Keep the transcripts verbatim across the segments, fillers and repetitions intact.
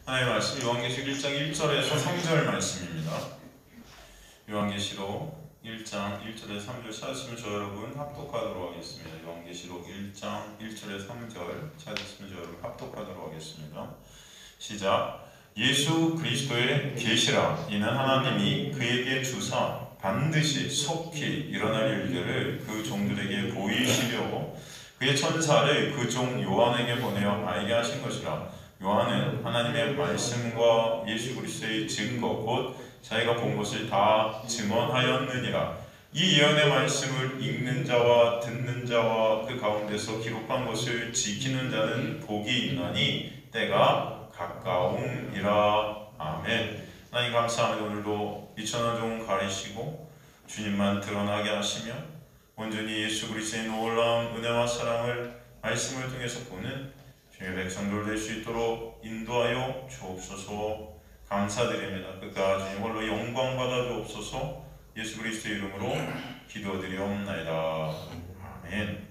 하나님의 말씀 요한계시록 일 장 일 절에서 삼 절 말씀입니다. 요한계시록 일 장 일 절에서 삼 절 찾으시면 저 여러분 합독하도록 하겠습니다. 요한계시록 일 장 일 절에서 삼 절 찾으시면 저 여러분 합독하도록 하겠습니다. 시작. 예수 그리스도의 계시라. 이는 하나님이 그에게 주사 반드시 속히 일어날 일들을 그 종들에게 보이시려고 그의 천사를 그 종 요한에게 보내어 알게 하신 것이라. 요한은 하나님의 말씀과 예수 그리스도의 증거 곧 자기가 본 것을 다 증언하였느니라. 이 예언의 말씀을 읽는 자와 듣는 자와 그 가운데서 기록한 것을 지키는 자는 복이 있나니 때가 가까움이라. 아멘. 하나님 감사합니다. 오늘도 이천원 종 가리시고 주님만 드러나게 하시며 온전히 예수 그리스도의 놀라운 은혜와 사랑을 말씀을 통해서 보는 주님의 백성들 될 수 있도록 인도하여 주옵소서. 감사드립니다. 끝까지 주님 홀로 영광 받아 주옵소서. 예수 그리스도의 이름으로 기도드리옵나이다. 아멘.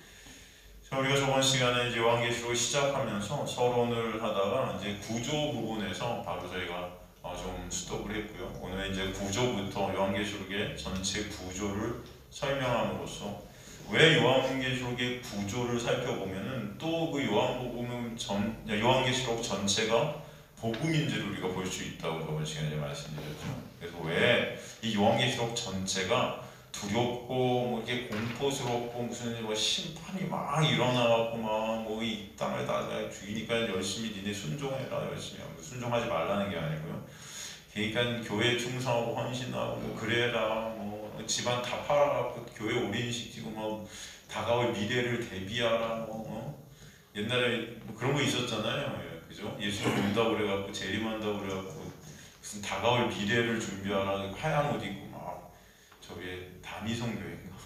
자, 우리가 저번 시간에 이제 요한계시록을 시작하면서 서론을 하다가 이제 구조 부분에서 바로 저희가 어, 좀 스톱을 했고요. 오늘 이제 구조부터 요한계시록의 전체 구조를 설명함으로써 왜 요한계시록의 구조를 살펴보면은 또 그 요한복음 전 요한계시록 전체가 복음인지를 우리가 볼 수 있다고 저번 시간에 말씀드렸죠. 그래서 왜 이 요한계시록 전체가 두렵고 뭐 이게 공포스럽고 무슨 뭐 심판이 막 일어나갖고 막 뭐 이 땅을 다 죽이니까 열심히 니네 순종해라 열심히 하고 순종하지 말라는 게 아니고요. 그러니까 교회 충성하고 헌신하고 뭐 그래라 뭐 집안 다 팔아갖고 교회 올인시키고 뭐 다가올 미래를 대비하라 뭐 어? 옛날에 뭐 그런 거 있었잖아요. 예, 그죠? 예수님 온다고 그래갖고 재림한다고 그래갖고 무슨 다가올 미래를 준비하라 하얀 옷 입고 막 저기 다미성교회인가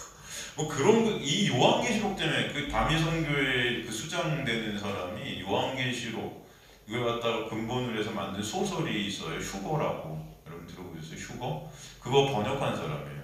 뭐 그런 거, 이 요한계시록 때문에 그 다미성교회 그 수장되는 사람이 요한계시록 이걸 갖다가 근본으로 해서 만든 소설이 있어요. 휴거라고. 여러분 들어보셨어요? 휴거? 그거 번역한 사람이에요.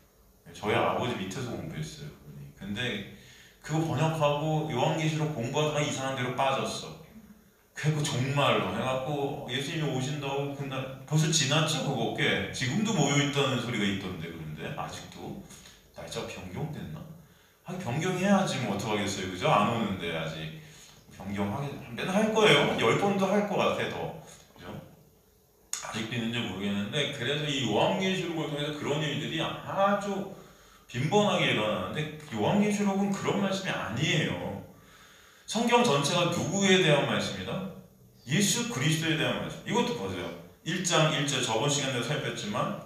저희 아버지 밑에서 공부했어요. 그분이. 근데 그거 번역하고 요한계시록 공부하다가 이상한 데로 빠졌어. 그래서 정말로 해갖고 예수님이 오신다고 그날 벌써 지났죠 그거 꽤. 지금도 모여있다는 소리가 있던데. 그런데 아직도 날짜가 변경됐나? 아 변경해야지 뭐 어떡하겠어요. 그죠? 안 오는데 아직. 변경하게 맨날 할 거예요. 열 번도 할 것 같아 더. 그죠? 아직도 있는지 모르겠는데 그래서 이 요한계시록을 통해서 그런 일들이 아주 빈번하게 일어나는데 요한계시록은 그런 말씀이 아니에요. 성경 전체가 누구에 대한 말씀이다? 예수 그리스도에 대한 말씀. 이것도 보세요. 일 장 일 절 저번 시간에도 살폈지만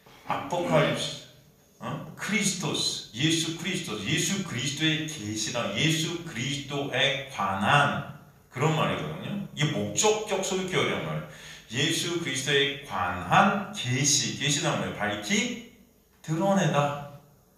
아포칼립스 어? 크리스토스, 예수 크리스토스, 예수 그리스도의 계시랑 예수 그리스도에 관한 그런 말이거든요. 이게 목적격 소유격이란 말이에요. 예수 그리스도에 관한 계시, 계시란 말이에요. 밝히 드러내다,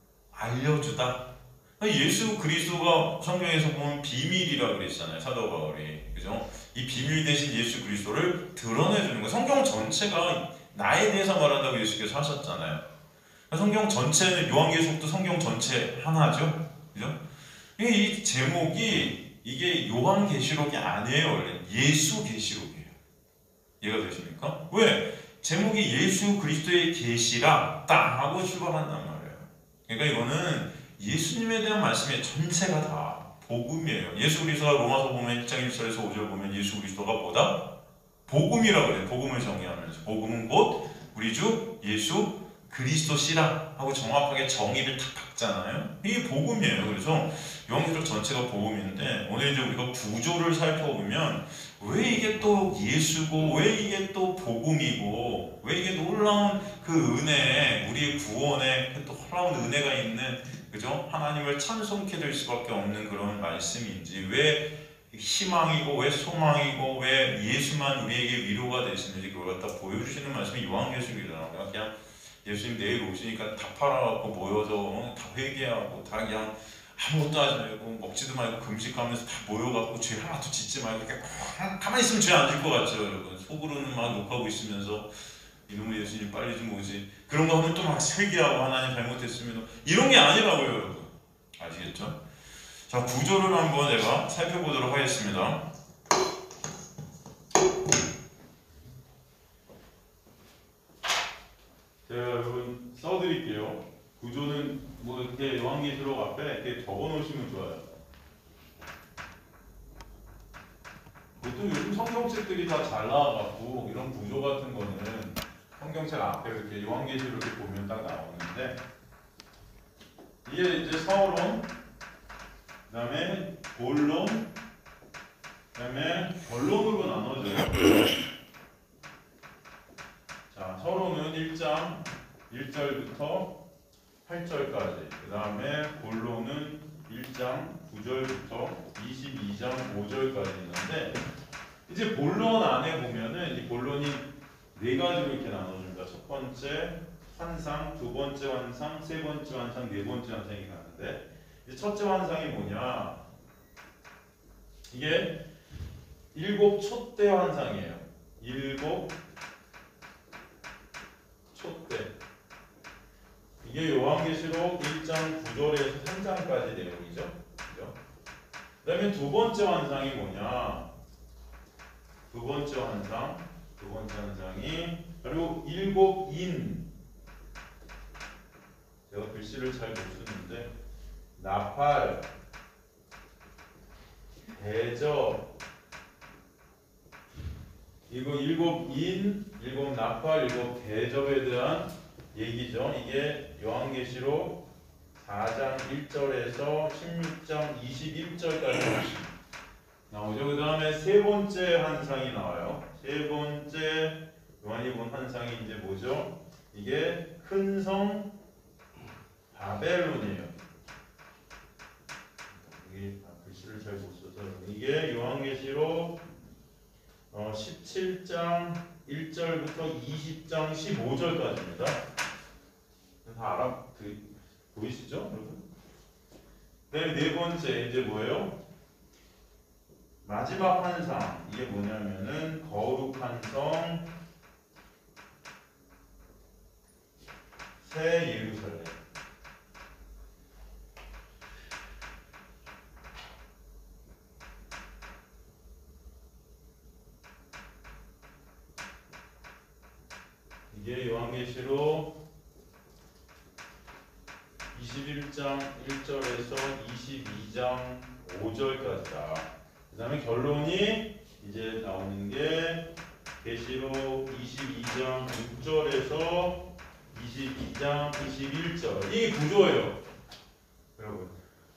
알려주다. 예수 그리스도가 성경에서 보면 비밀이라고 그랬잖아요. 사도 바울이. 그죠? 이 비밀 대신 예수 그리스도를 드러내주는 거예요. 성경 전체가 나에 대해서 말한다고 예수께서 하셨잖아요. 성경 전체는 요한계시록도 성경 전체 하나죠, 그죠? 이 제목이 이게 요한계시록이 아니에요. 원래 예수계시록이에요. 이해가 되십니까? 왜? 제목이 예수 그리스도의 계시라 딱 하고 출발한단 말이에요. 그러니까 이거는 예수님에 대한 말씀의 전체가 다 복음이에요. 예수 그리스도가 로마서 보면 일 장 일 절에서 오 절 보면 예수 그리스도가 뭐다? 복음이라고 해요. 복음을 정의하면서 복음은 곧 우리 주 예수 그리스도시라 하고 정확하게 정의를 탁 박잖아요. 이게 복음이에요. 그래서 요한계시록 전체가 복음인데 오늘 이제 우리가 구조를 살펴보면 왜 이게 또 예수고 왜 이게 또 복음이고 왜 이게 놀라운 그 은혜 우리의 구원에 또 놀라운 은혜가 있는 그죠? 하나님을 찬송케 될 수밖에 없는 그런 말씀인지 왜 희망이고 왜 소망이고 왜 예수만 우리에게 위로가 되시는지 그걸 갖다 보여주시는 말씀이 요한계시록이잖아요. 그냥 예수님 내일 오시니까 다 팔아갖고 모여서 다 회개하고 다 그냥 아무것도 하지 말고 먹지도 말고 금식하면서 다 모여갖고 죄 하나도 짓지 말고 이렇게 가만히 있으면 죄 안 질 것 같죠 여러분. 속으로는 막 욕하고 있으면서 이놈의 예수님 빨리 좀 오지. 그런 거 하면 또 막 회개하고 하나님 잘못했으면 이런 게 아니라고요 여러분. 아시겠죠? 자 구조를 한번 내가 살펴보도록 하겠습니다. 보통 요즘 성경책들이 다 잘 나와갖고 이런 구조 같은 거는 성경책 앞에 이렇게 요한계시록을 보면 딱 나오는데 이게 이제 서론, 그 다음에 본론, 그 다음에 결론으로 나눠져요. 자, 서론은 일 장 일 절부터 팔 절까지, 그 다음에 본론은 일 장 구 절부터 이십이 장 오 절까지 있는데 이제 본론 안에 보면은 이 본론이 네 가지로 이렇게 나눠집니다. 첫 번째 환상, 두 번째 환상, 세 번째 환상, 네 번째 환상이 가는데 이제 첫째 환상이 뭐냐? 이게 일곱 촛대 환상이에요. 일곱 촛대. 이게 요한계시록 일 장 구 절에서 삼 장까지 내용이죠. 그죠? 그 다음에 두 번째 환상이 뭐냐? 두 번째 환상, 두 번째 환상이 바로 일곱 인. 제가 글씨를 잘 못 쓰는데 나팔, 대접, 이거 일곱 인, 일곱 나팔, 일곱 대접에 대한 얘기죠. 이게 요한계시록 사 장 일 절에서 십육 장 이십일 절까지 나오죠. 그 다음에 세 번째 환상이 나와요. 세 번째 요한이 본 환상이 이제 뭐죠? 이게 큰 성 바벨론이에요. 이게 글씨를 잘 못 써서 이게 요한계시록 어, 십칠 장 일 절부터 이십 장 십오 절까지입니다. 다 알아? 그, 보이시죠, 여러분? 네, 네 번째 이제 뭐예요? 마지막 환상. 이게 뭐냐면은 거룩한 성 새 예루살렘. 이게 요한계시록 이십일 장 일 절에서 이십이 장 오 절까지다. 그 다음에 결론이 이제 나오는 게 계시록 이십이 장 육 절에서 이십이 장 이십일 절. 이 구조예요. 여러분.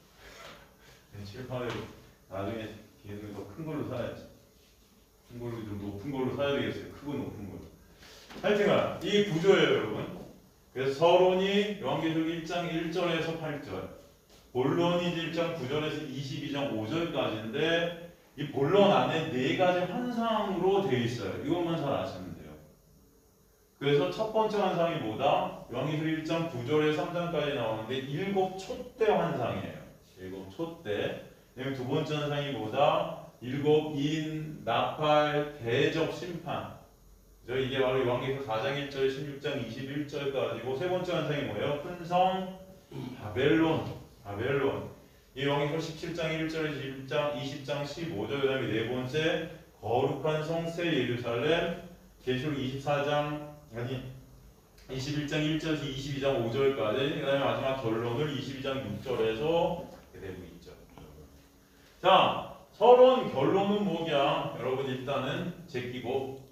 칠판에 나중에 뒤에는 더 큰 걸로 사야지. 큰 걸로 좀 높은 걸로 사야 되겠어요. 크고 높은 걸로. 하여튼간 이 구조예요, 여러분. 그래서 서론이 요한계시록 일 장 일 절에서 팔 절, 본론이 일 장 구 절에서 이십이 장 오 절까지인데 이 본론 안에 네 가지 환상으로 되어 있어요. 이것만 잘 아시면 돼요. 그래서 첫 번째 환상이 뭐다? 요한계시록 일 장 구 절에서 삼 장까지 나오는데 일곱 촛대 환상이에요. 일곱 촛대. 그다음에 두 번째 환상이 뭐다? 일곱 인, 나팔, 대접, 심판. 이게 바로 요한계시록 사 장 일 절, 십육 장 이십일 절까지고 세 번째 환상이 뭐예요? 큰 성 바벨론. 바벨론. 이 요한계시록 십칠 장 일 절, 이십 장, 이십 장 십오 절. 그다음에 네 번째 거룩한 성 새 예루살렘. 계시록 이십사 장 아니 이십일 장 일 절에서 이십이 장 오 절까지. 그다음에 마지막 결론을 이십이 장 육 절에서 되고 있죠. 자, 서론 결론은 뭐냐? 여러분 일단은 제끼고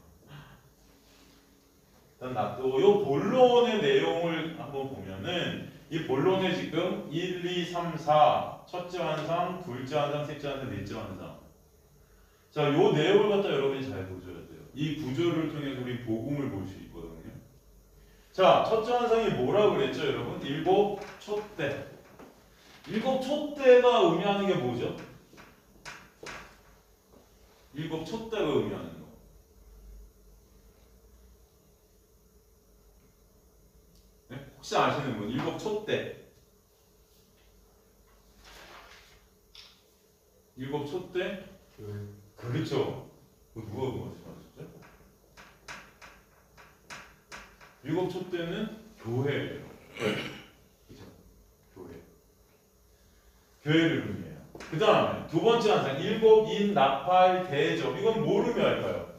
일단 놔두고 요 본론의 내용을 한번 보면은 이 본론에 지금 일, 이, 삼, 사 첫째 환상, 둘째 환상, 셋째 환상, 넷째 환상. 자, 요 내용을 갖다 여러분이 잘 보셔야 돼요. 이 구조를 통해서 우리 복음을 볼 수 있거든요. 자, 첫째 환상이 뭐라고 그랬죠, 여러분? 일곱 촛대. 일곱 촛대가 의미하는 게 뭐죠? 일곱 촛대가 의미하는 거. 네? 혹시 아시는 분? 일곱 촛대. 일곱 촛대? 그, 그렇죠. 누가 말씀하셨죠? 일곱 촛대는 교회예요. 그렇죠? 교회. 교회를 의미해요. 그 다음에 두 번째 환상 일곱 인, 나팔, 대접. 이건 뭘 의미할까요?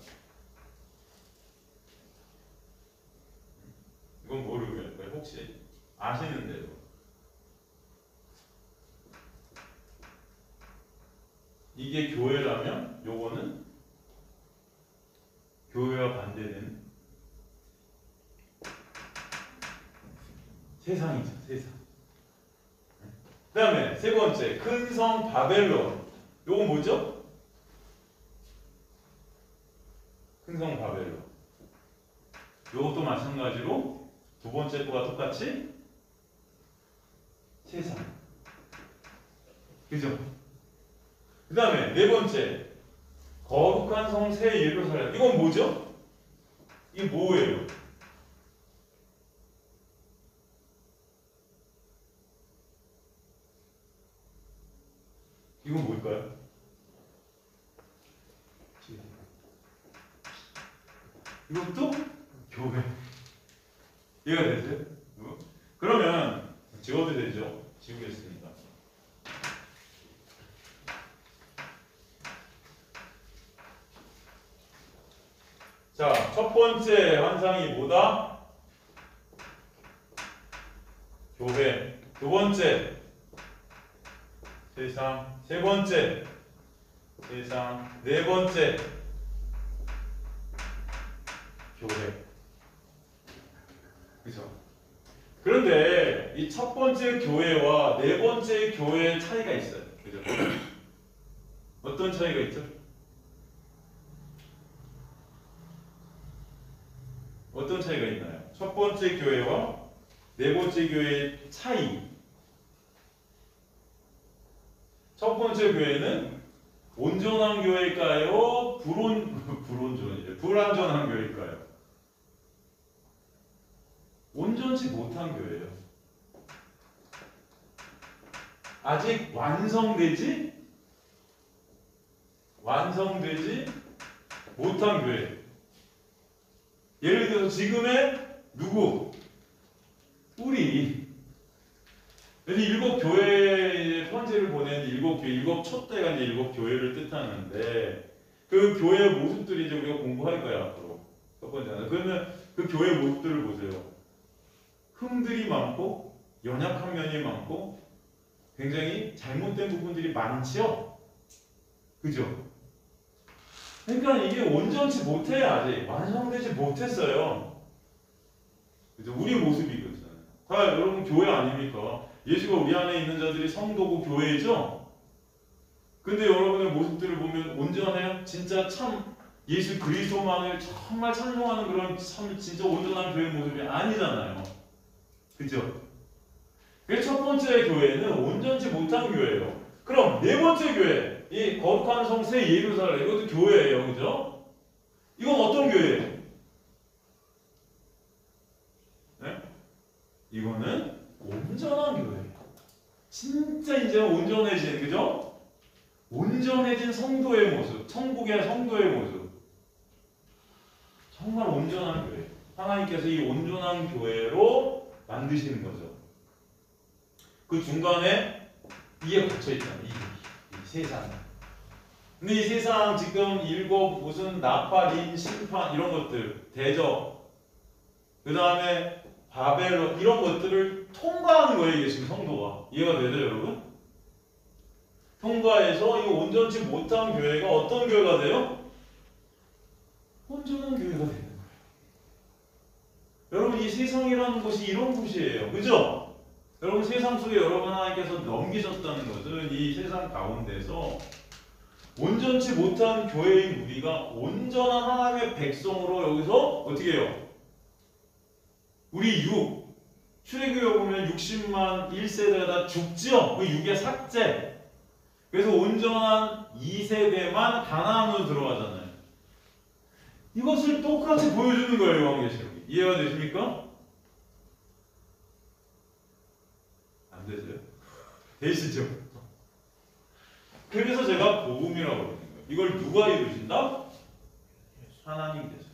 이건 뭘 의미할까요? 혹시 아시는 대로. 이게 교회라면 요거는 세상이죠, 세상. 그 다음에 세 번째, 큰 성 바벨론. 요건 뭐죠? 큰 성 바벨론. 요것도 마찬가지로 두 번째 거와 똑같이 세상. 그죠? 그 다음에 네 번째, 거룩한 성 새 예루살렘. 이건 뭐죠? 이게 뭐예요? 이건 뭘까요? 이것도 교회. 이해가 되세요? 그러면 지워도 되죠? 지우겠습니다. 자, 첫 번째 환상이 뭐다? 교회. 두 번째, 세상. 세 번째, 세상. 네 번째, 교회. 그죠? 그런데 이 첫 번째 교회와 네 번째 교회의 차이가 있어요. 그죠? 어떤 차이가 있죠? 어떤 차이가 있나요? 첫 번째 교회와 네 번째 교회의 차이. 첫 번째 교회는 온전한 교회일까요? 불온 불온전이죠. 불완전한 교회일까요? 온전치 못한 교회예요. 아직 완성되지 완성되지 못한 교회. 예를 들어서 지금의 누구? 우리. 그래서 일곱 교회에 편지를 보낸 일곱 교회, 일곱 촛대가 이제 일곱 교회를 뜻하는데 그 교회의 모습들이 이제 우리가 공부할 거야 앞으로. 첫 번째는. 그러면 그 교회의 모습들을 보세요. 흠들이 많고 연약한 면이 많고 굉장히 잘못된 부분들이 많죠. 그죠? 그러니까 이게 온전치 못해. 아직 완성되지 못했어요. 그죠? 우리 모습이 그렇잖아요. 다 여러분 교회 아닙니까? 예수가 우리 안에 있는 자들이 성도고 교회죠. 근데 여러분의 모습들을 보면 온전해요? 진짜 참 예수 그리스도만을 정말 찬송하는 그런 참 진짜 온전한 교회 모습이 아니잖아요. 그죠? 그래서 첫 번째 교회는 온전치 못한 교회예요. 그럼 네 번째 교회, 이 거룩한 성 새 예루살렘, 이것도 교회예요. 그죠? 이건 어떤 교회예요? 네? 이거는 온전한 교회예요. 진짜 이제 온전해진, 그죠? 온전해진 성도의 모습, 천국의 성도의 모습. 정말 온전한 교회. 하나님께서 이 온전한 교회로 만드시는 거죠. 그 중간에 이게 갇혀 있잖아요. 이, 이 세상. 근데 이 세상 지금 일곱 무슨 나팔인 심판 이런 것들, 대적, 그 다음에 바벨론 이런 것들을 통과하는 거예요. 이게 지금 성도가. 이해가 되죠, 여러분? 통과해서 이 온전치 못한 교회가 어떤 교회가 돼요? 온전한 교회가 되는 거예요. 여러분 이 세상이라는 곳이 이런 곳이에요. 그죠? 여러분 세상 속에 여러분 하나님께서 넘기셨다는 것은 이 세상 가운데서 온전치 못한 교회인 우리가 온전한 하나님의 백성으로 여기서 어떻게 해요? 우리 육 출애굽에 보면 육십만 일 세대가 다 죽죠? 그 육의 삭제. 그래서 온전한 이 세대만 가나안으로 들어가잖아요. 이것을 똑같이 보여주는 거예요. 요한계시록이. 이해가 되십니까? 안 되세요? 되시죠? 그래서 제가 복음이라고 그러는 거예요. 이걸 누가 이루신다? 하나님께서.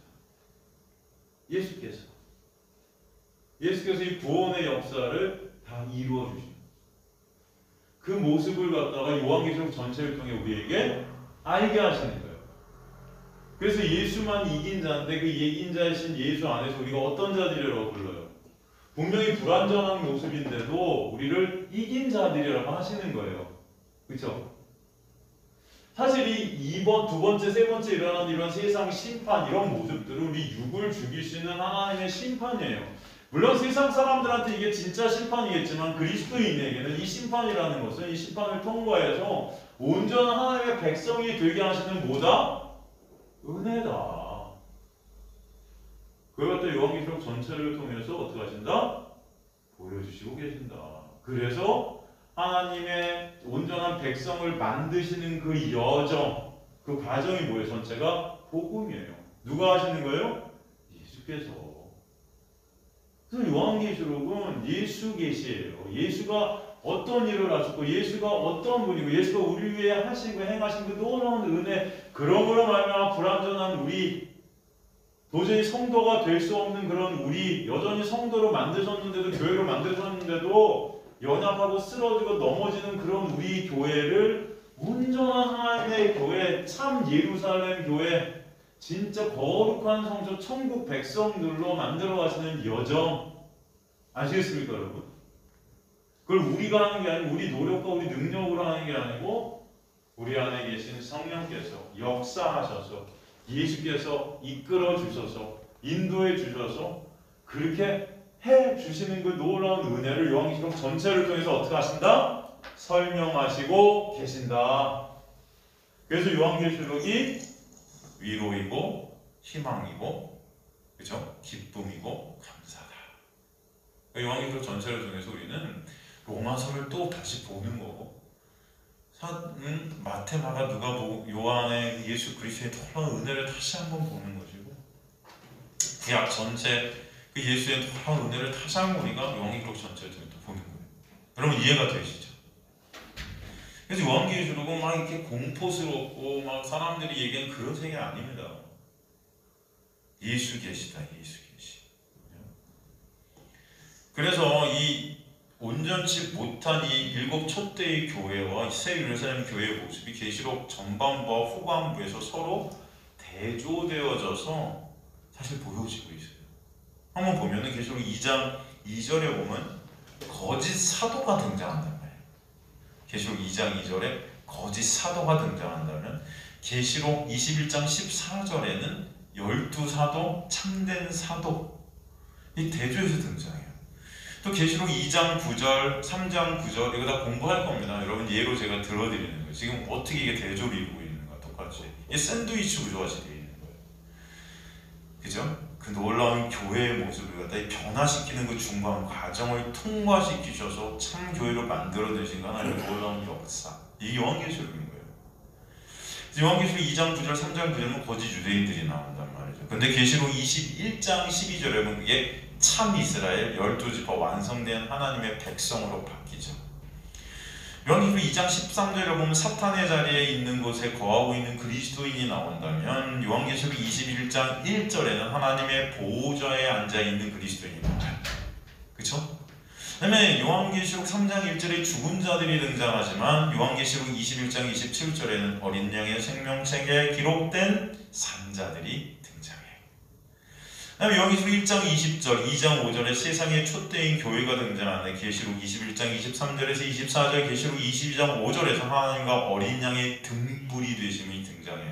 예수께서. 예수께서 이 구원의 역사를 다 이루어 주십니다. 그 모습을 갖다가 요한계시록 전체를 통해 우리에게 알게 하시는 거예요. 그래서 예수만 이긴 자인데 그 이긴 자이신 예수 안에서 우리가 어떤 자들이라고 불러요? 분명히 불완전한 모습인데도 우리를 이긴 자들이라고 하시는 거예요. 그렇죠? 사실 이 이번, 두 번째, 세 번째 일어나는 이런 세상 심판 이런 모습들은 우리 육을 죽이시는 하나님의 심판이에요. 물론 세상 사람들한테 이게 진짜 심판이겠지만 그리스도인에게는 이 심판이라는 것은 이 심판을 통과해서 온전한 하나님의 백성이 되게 하시는 뭐다? 은혜다. 그걸 갖다 요한계시록 전체를 통해서 어떻게 하신다? 보여주시고 계신다. 그래서 하나님의 온전한 백성을 만드시는 그 여정, 그 과정이 뭐예요? 전체가 복음이에요. 누가 하시는 거예요? 예수께서. 그래서 요한계시록은 예수 계시예요. 예수가 어떤 일을 하셨고 예수가 어떤 분이고 예수가 우리 위해 하시고 행하신 그 놀라운 은혜, 그러므로 말미암아 불완전한 우리, 도저히 성도가 될 수 없는 그런 우리, 여전히 성도로 만드셨는데도 교회로 만드셨는데도 연약하고 쓰러지고 넘어지는 그런 우리 교회를 온전한 하나님의 교회, 참 예루살렘 교회, 진짜 거룩한 성소, 천국 백성들로 만들어 가시는 여정, 아시겠습니까 여러분? 그걸 우리가 하는 게 아니고 우리 노력과 우리 능력으로 하는 게 아니고 우리 안에 계신 성령께서 역사하셔서 예수께서 이끌어 주셔서 인도해 주셔서 그렇게 해 주시는 그 놀라운 은혜를 요한계시록 전체를 통해서 어떻게 하신다? 설명하시고 계신다. 그래서 요한계시록이 위로이고 희망이고, 그죠? 기쁨이고 감사다. 요한계시록 전체를 통해서 우리는 로마서를 또 다시 보는 거고, 사, 음, 마태, 마가, 누가복음, 요한의 예수 그리스도의 놀라운 은혜를 다시 한번 보는 것이고, 구약 전체 그 예수의 놀라운 은혜를 다시 한번 우리가 요한계시록 전체를 통해서 보는 거예요. 여러분 이해가 되시죠? 그래서 요한계시록은 막 이렇게 공포스럽고 막 사람들이 얘기하는 그런 세계 아닙니다. 예수 계시다, 예수 계시. 그래서 이 온전치 못한 이 일곱 촛대의 교회와 새 예루살렘 교회의 모습이 계시록 전반부와 후반부에서 서로 대조되어져서 사실 보여지고 있어요. 한번 보면은 계시록 이 장 이 절에 보면 거짓 사도가 등장한단 말이에요. 계시록 이 장 이 절에 거짓 사도가 등장한다면 계시록 이십일 장 십사 절에는 열두 사도, 참된 사도, 이 대조에서 등장해요. 또 계시록 이 장 구 절, 삼 장 구 절 이거 다 공부할 겁니다. 여러분 예로 제가 들어드리는 거예요. 지금 어떻게 이게 대조를 이루고 있는가 똑같이. 이 샌드위치 구조같이 되어 있는 거예요. 그죠? 그 놀라운 교회의 모습을 갖다 변화시키는 그 중간 과정을 통과시키셔서 참 교회로 만들어내신 하나님의 놀라운 역사. 이게 요한계시록인 거예요. 요한계시록 이 장 구 절, 삼 장 구 절은 거짓 유대인들이 나온단 말이죠. 근데 계시록 이십일 장 십이 절에 보면 그게 참 이스라엘 열두 지파 완성된 하나님의 백성으로 바뀌죠. 요한계시록 이 장 십삼 절에 보면 사탄의 자리에 있는 곳에 거하고 있는 그리스도인이 나온다면 요한계시록 이십일 장 일 절에는 하나님의 보호자에 앉아있는 그리스도인이 나와요. 그쵸? 그 다음에 요한계시록 삼 장 일 절에 죽은 자들이 등장하지만 요한계시록 이십일 장 이십칠 절에는 어린 양의 생명책에 기록된 산자들이 등장해요. 그 다음에 요한계시록 일 장 이십 절, 이 장 오 절에 세상의 촛대인 교회가 등장하는데 계시록 이십일 장 이십삼 절에서 이십사 절, 계시록 이십이 장 오 절에서 하나님과 어린 양의 등불이 되심이 등장해요.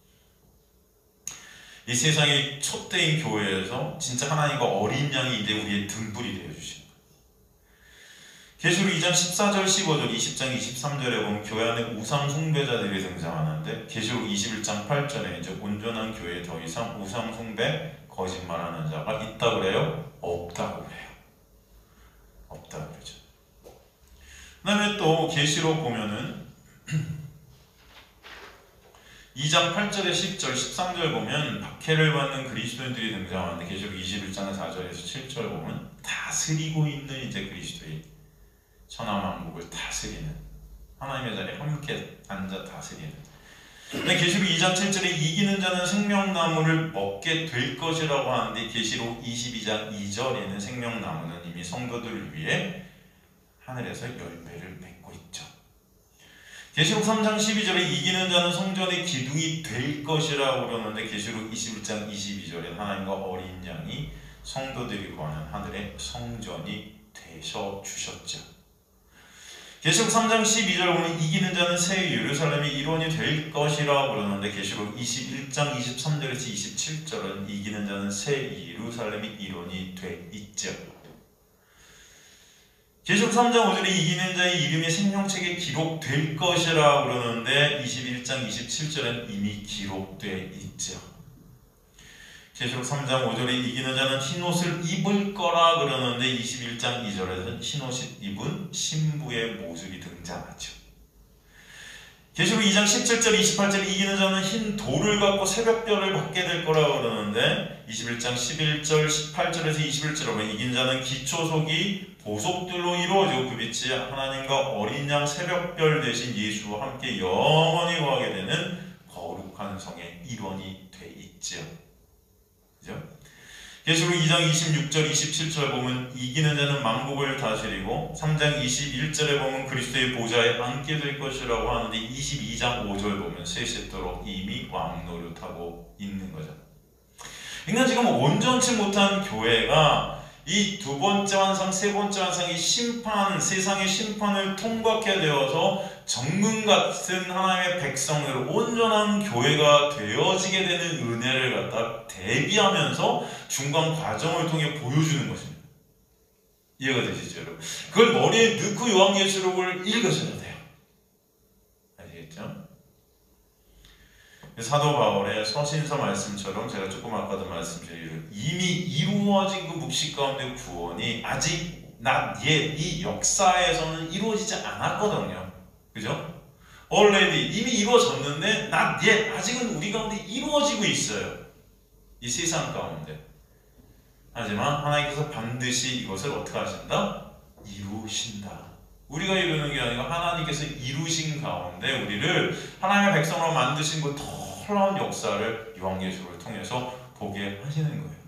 이 세상의 촛대인 교회에서 진짜 하나님과 어린 양이 이제 우리의 등불이 되어주시는 거예요. 계시록 이 장 십사 절, 십오 절, 이십 장 이십삼 절에 보면 교회 안에 우상 숭배자들이 등장하는데 계시록 이십일 장 팔 절에 이제 온전한 교회에 더 이상 우상 숭배, 거짓말하는 자가 있다고 그래요? 없다고 그래요. 없다고 그러죠. 그 다음에 또 계시록 보면은 이 장 팔 절에 십 절, 십삼 절 보면 박해를 받는 그리스도인들이 등장하는데 계시록 이십일 장 사 절에서 칠 절 보면 다스리고 있는 이제 그리스도인, 천하만국을 다스리는, 하나님의 자리에 함께 앉아 다스리는. 근데 계시록 이 장 칠 절에 이기는 자는 생명나무를 먹게 될 것이라고 하는데 계시록 이십이 장 이 절에는 생명나무는 이미 성도들을 위해 하늘에서 열매를 맺고 있죠. 계시록 삼 장 십이 절에 이기는 자는 성전의 기둥이 될 것이라고 그러는데 계시록 이십일 장 이십이 절에 하나님과 어린 양이 성도들이 구하는 하늘의 성전이 되셔 주셨죠. 계시록 삼 장 십이 절 보면 이기는 자는 새 예루살렘이 일원이 될 것이라 그러는데 계시록 이십일 장 이십삼 절에서 이십칠 절은 이기는 자는 새 예루살렘이 일원이 돼 있죠. 계시록 삼 장 오 절에 이기는 자의 이름이 생명책에 기록될 것이라 그러는데 이십일 장 이십칠 절은 이미 기록돼 있죠. 계시록 삼 장 오 절에 이기는 자는 흰옷을 입을 거라 그러는데 이십일 장 이 절에서는 흰옷을 입은 신부의 모습이 등장하죠. 계시록 이 장 십칠 절 이십팔 절 이기는 자는 흰 돌을 갖고 새벽별을 받게 될 거라 그러는데 이십일 장 십일 절 십팔 절에서 이십일 절에 보면 이긴 자는 기초속이 보석들로 이루어지고 그 빛이 하나님과 어린 양 새벽별 대신 예수와 함께 영원히 거하게 되는 거룩한 성의 일원이 돼 있죠. 그죠? 계시록 이 장 이십육 절 이십칠 절 보면 이기는 자는 만국을 다스리고 삼 장 이십일 절에 보면 그리스도의 보좌에 앉게 될 것이라고 하는데 이십이 장 오 절 보면 세세토록 이미 왕노릇하고 있는 거죠. 그러니까 지금 온전치 못한 교회가 이 두 번째 환상, 세 번째 환상이 심판, 세상의 심판을 통과하게 되어서 정금 같은 하나님의 백성으로 온전한 교회가 되어지게 되는 은혜를 갖다 대비하면서 중간 과정을 통해 보여주는 것입니다. 이해가 되시죠, 여러분? 그걸 머리에 넣고 요한계시록을 읽으셔야 돼요. 아시겠죠? 사도 바울의 서신서 말씀처럼 제가 조금 아까도 말씀드린 이미 이루어진 그 묵시 가운데 구원이 아직 not yet 이 역사에서는 이루어지지 않았거든요. 그죠? already 이미 이루어졌는데 not yet 아직은 우리 가운데 이루어지고 있어요. 이 세상 가운데. 하지만 하나님께서 반드시 이것을 어떻게 하신다? 이루신다. 우리가 이루는 게 아니라 하나님께서 이루신 가운데 우리를 하나님의 백성으로 만드신 그 놀라운 역사를 요한계시록을 통해서 보게 하시는 거예요.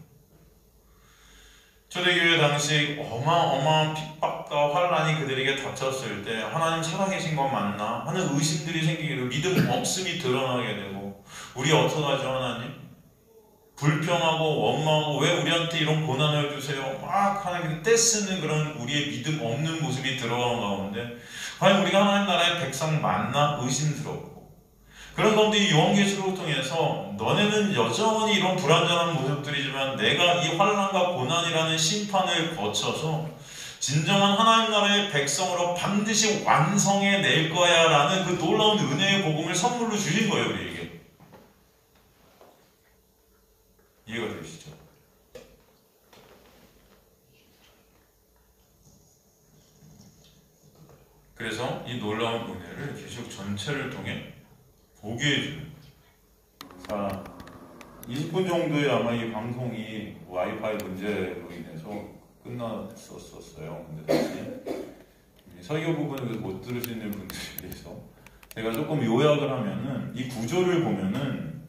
초대교회 당시 어마어마한 핍박과 환란이 그들에게 닥쳤을 때 하나님 살아계신 건 맞나 하는 의심들이 생기기로 믿음 없음이 드러나게 되고 우리 어떡하죠 하나님? 불평하고 원망하고 왜 우리한테 이런 고난을 주세요? 막 하나님 떼쓰는 그런 우리의 믿음 없는 모습이 들어간 가운데 과연 우리가 하나님 나라의 백성 맞나 의심스럽고 그런 가운데 요한계시록을 통해서 너네는 여전히 이런 불완전한 모습들이지만 내가 이 환난과 고난이라는 심판을 거쳐서 진정한 하나님 나라의 백성으로 반드시 완성해낼 거야 라는 그 놀라운 은혜의 복음을 선물로 주신 거예요 우리에게. 이해가 되시죠? 그래서 이 놀라운 은혜를 계속 전체를 통해 보게 해주는 거죠. 자, 이십 분 정도에 아마 이 방송이 와이파이 문제로 인해서 끝났었어요. 근데 다시 설교 부분을 못 들으시는 분들에 대해서 제가 조금 요약을 하면은 이 구조를 보면은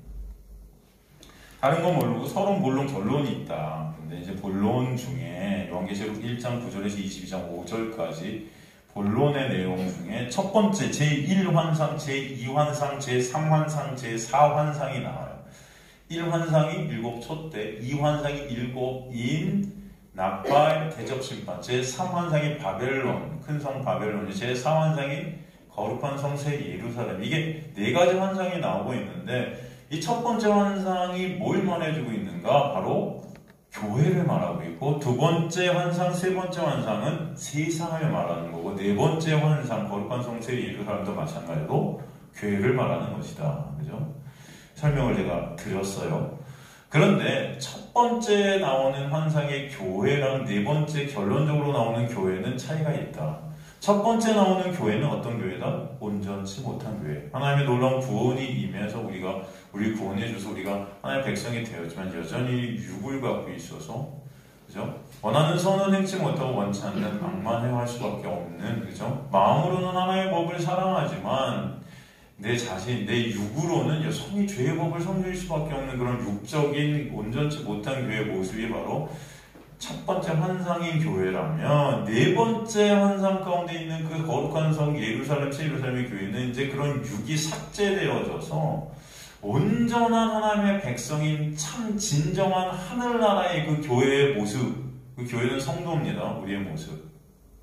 다른 건 모르고 서로 물론 결론이 있다. 근데 이제 본론 중에 요한계시록 일 장 구 절에서 이십이 장 오 절까지 본론의 내용 중에 첫 번째 제일 환상, 제이 환상, 제삼 환상, 제사 환상이 나와요. 일 환상이 일곱 촛대, 이 환상이 일곱 인, 납발, 대접심판, 제삼 환상이 바벨론, 큰 성 바벨론, 제사 환상이 거룩한 성 새 예루살렘. 이게 네 가지 환상이 나오고 있는데 이 첫 번째 환상이 뭘 말해주고 있는가? 바로 교회를 말하고 있고 두 번째 환상, 세 번째 환상은 세상을 말하는 거고 네 번째 환상, 거룩한 성 새 예루살렘도 마찬가지로 교회를 말하는 것이다. 그죠? 설명을 제가 드렸어요. 그런데 첫 번째 나오는 환상의 교회랑 네 번째 결론적으로 나오는 교회는 차이가 있다. 첫 번째 나오는 교회는 어떤 교회다? 온전치 못한 교회. 하나님의 놀라운 구원이 임해서 우리가 우리 구원해 줘서 우리가 하나님의 백성이 되었지만 여전히 육을 갖고 있어서 그죠? 원하는 선은 행치 못하고 원치 않는 악만 행할 수밖에 없는 그죠? 마음으로는 하나님의 법을 사랑하지만 내 자신, 내 육으로는 여전히 죄의 법을 섬길 수밖에 없는 그런 육적인 온전치 못한 교회의 모습이 바로 첫 번째 환상인 교회라면 네 번째 환상 가운데 있는 그 거룩한 성 예루살렘, 새 예루살렘의 교회는 이제 그런 육이 삭제되어져서 온전한 하나님의 백성인 참 진정한 하늘나라의 그 교회의 모습, 그 교회는 성도입니다. 우리의 모습.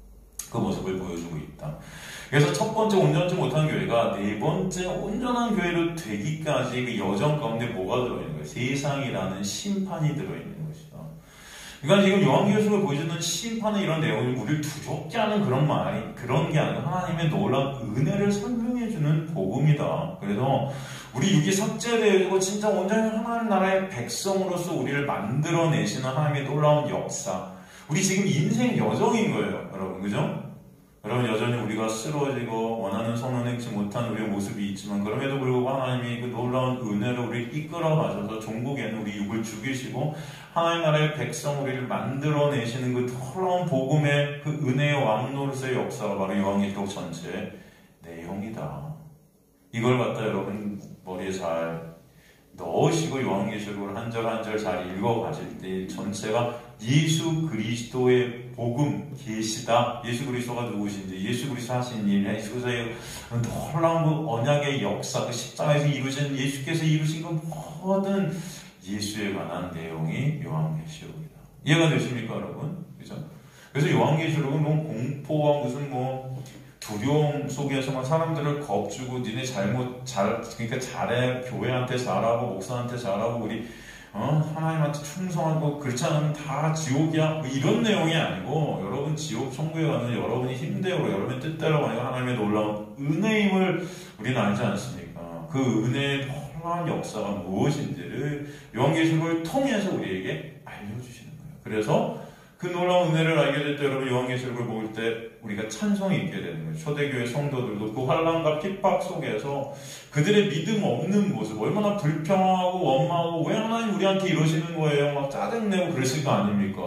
그 모습을 보여주고 있다. 그래서 첫 번째 온전치 못한 교회가 네 번째 온전한 교회로 되기까지 그 여정 가운데 뭐가 들어있는 거예요? 세상이라는 심판이 들어있는 것이다. 그러니까 지금 요한계시록을 보여주는 심판의 이런 내용이 우리를 두렵게 하는 그런 말이 그런 게 아니라 하나님의 놀라운 은혜를 설명해주는 복음이다. 그래서 우리 육이 삭제되고 진짜 온전히 하나님 나라의 백성으로서 우리를 만들어내시는 하나님의 놀라운 역사. 우리 지금 인생 여정인 거예요, 여러분, 그죠? 여러분, 여전히 우리가 쓰러지고 원하는 선언을 행치 못한 우리의 모습이 있지만 그럼에도 불구하고 하나님이 그 놀라운 은혜로 우리를 이끌어 가셔서 종국에는 우리 육을 죽이시고 하나님 나라의 백성 우리를 만들어내시는 그 놀라운 복음의 그 은혜의 왕노릇의 역사가 바로 요한계시록 전체의 내용이다. 이걸 갖다 여러분 머리에 잘 넣으시고 요한계시록을 한 절 한 절 잘 읽어가실 때 전체가 예수 그리스도의 복음 계시다. 예수 그리스도가 누구신지, 예수 그리스도 하신 일, 예수 그리스도의 놀라운 그 언약의 역사, 그 십자가에서 이루신 예수께서 이루신 그 모든 예수에 관한 내용이 요한계시록이다. 이해가 되십니까, 여러분? 그죠? 그래서 요한계시록은 뭐 공포와 무슨 뭐 두려움 속에서만 사람들을 겁주고 니네 잘못 잘 그러니까 잘해 교회한테 잘하고 목사한테 잘하고 우리 어? 하나님한테 충성하고 그렇지 않으면 다 지옥이야 뭐 이런 내용이 아니고 여러분 지옥 천국에 가는 여러분이 힘대로 여러분의 뜻대로 가는 하나님의 놀라운 은혜임을 우리는 알지 않습니까? 그 은혜의 놀라운 역사가 무엇인지를 요한계시록을 통해서 우리에게 알려주시는 거예요. 그래서 그 놀라운 은혜를 알게 될 때 여러분 요한계시록을 볼 때 우리가 찬송이 있게 되는 거예요. 초대교회 성도들도 그 환난과 핍박 속에서 그들의 믿음 없는 모습 얼마나 불평하고 원망하고 왜 하나님 우리한테 이러시는 거예요? 막 짜증내고 그러실 거 아닙니까?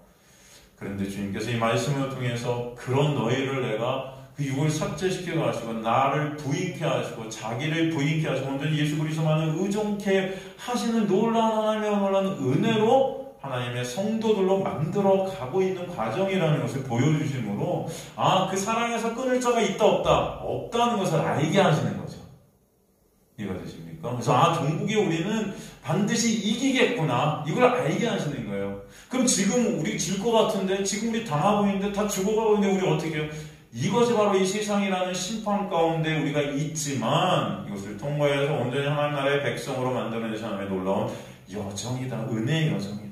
그런데 주님께서 이 말씀을 통해서 그런 너희를 내가 그 육을 삭제시켜 가시고 나를 부인케 하시고 자기를 부인케 하시고 온전히 예수 그리스도만을 의존케 하시는 놀라운 하나님의 놀라운 은혜로 하나님의 성도들로 만들어 가고 있는 과정이라는 것을 보여주심으로 아, 그 사랑에서 끊을 자가 있다 없다 없다는 것을 알게 하시는 거죠. 이해가 되십니까? 그래서 아, 종국에 우리는 반드시 이기겠구나 이걸 알게 하시는 거예요. 그럼 지금 우리 질 것 같은데 지금 우리 당하고 있는데 다 죽어가고 있는데 우리 어떻게 해요? 이것이 바로 이 세상이라는 심판 가운데 우리가 있지만 이것을 통과해서 온전히 하나님 나라의 백성으로 만들어내신 하나님의 놀라운 여정이다. 은혜의 여정이다.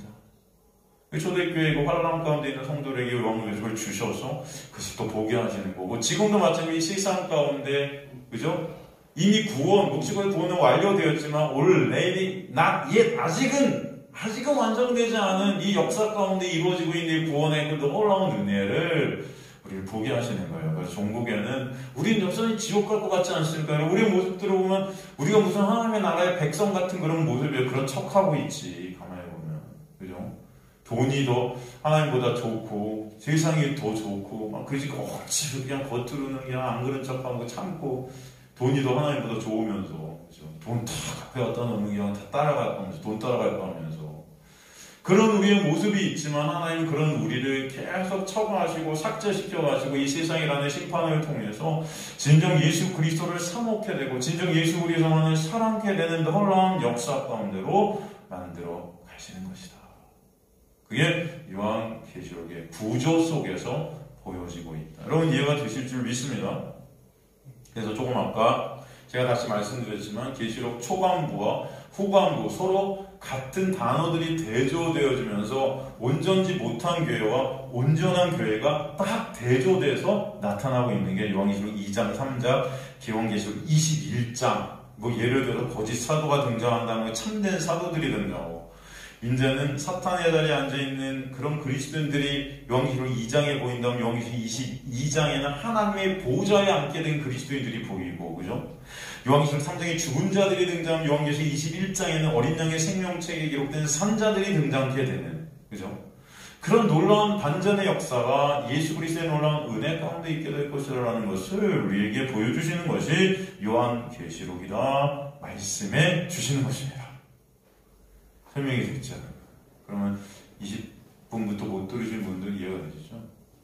초대교회 그 환난 가운데 있는 성도들에게 요한계시록을 주셔서 그것을 또 보게 하시는 거고 지금도 마찬가지로 이 세상 가운데 그죠? 이미 구원, 묵시고의 구원은 완료되었지만 올 내일이 not yet 아직은 아직은 완성되지 않은 이 역사 가운데 이루어지고 있는 이 구원의 그 놀라운 은혜를 우리를 보게 하시는 거예요. 그래서 종국에는 우리는 여전히 지옥 갈 것 같지 않습니까? 우리의 모습들을 보면 우리가 무슨 하나님의 나라의 백성 같은 그런 모습이에요. 그런 척하고 있지 가만히 보면 그죠? 돈이 더 하나님보다 좋고 세상이 더 좋고 막 그러지 어찌 그냥 겉으로는 그냥 안 그런 척하고 참고 돈이 더 하나님보다 좋으면서 그죠? 돈 다 앞에 갖다 놓으면 그냥 다 따라갈 거면서 돈 따라갈 거면서 그런 우리의 모습이 있지만 하나님은 그런 우리를 계속 처벌하시고 삭제시켜 가시고 이 세상이라는 심판을 통해서 진정 예수 그리스도를 사모게 되고 진정 예수 그리스도만을 사랑하게 되는 놀라운 역사 가운데로 만들어 가시는 것이다. 그게 요한계시록의 구조 속에서 보여지고 있다. 여러분 이해가 되실 줄 믿습니다. 그래서 조금 아까 제가 다시 말씀드렸지만 계시록 초반부와 후반부 서로 같은 단어들이 대조되어지면서 온전지 못한 교회와 온전한 교회가 딱 대조돼서 나타나고 있는 게 요한계시록 이 장, 삼 장, 요한계시록 이십일 장. 뭐 예를 들어 거짓 사도가 등장한다면 참된 사도들이 등장하고 이제는 사탄의 자리에 앉아있는 그런 그리스도인들이 요한계시록 이 장에 보인다면 요한계시록 이십이 장에는 하나님의 보좌에 앉게 된 그리스도인들이 보이고 그죠? 요한계시록 삼 장에 죽은 자들이 등장하면 요한계시록 이십일 장에는 어린 양의 생명책에 기록된 산자들이 등장하게 되는 그죠? 그런 놀라운 반전의 역사가 예수 그리스도의 놀라운 은혜 가운데 있게 될 것이라는 것을 우리에게 보여주시는 것이 요한계시록이다 말씀해 주시는 것입니다. 설명이 됐죠? 그러면 이십 분부터 못 들으신 분들 이해가 되시죠?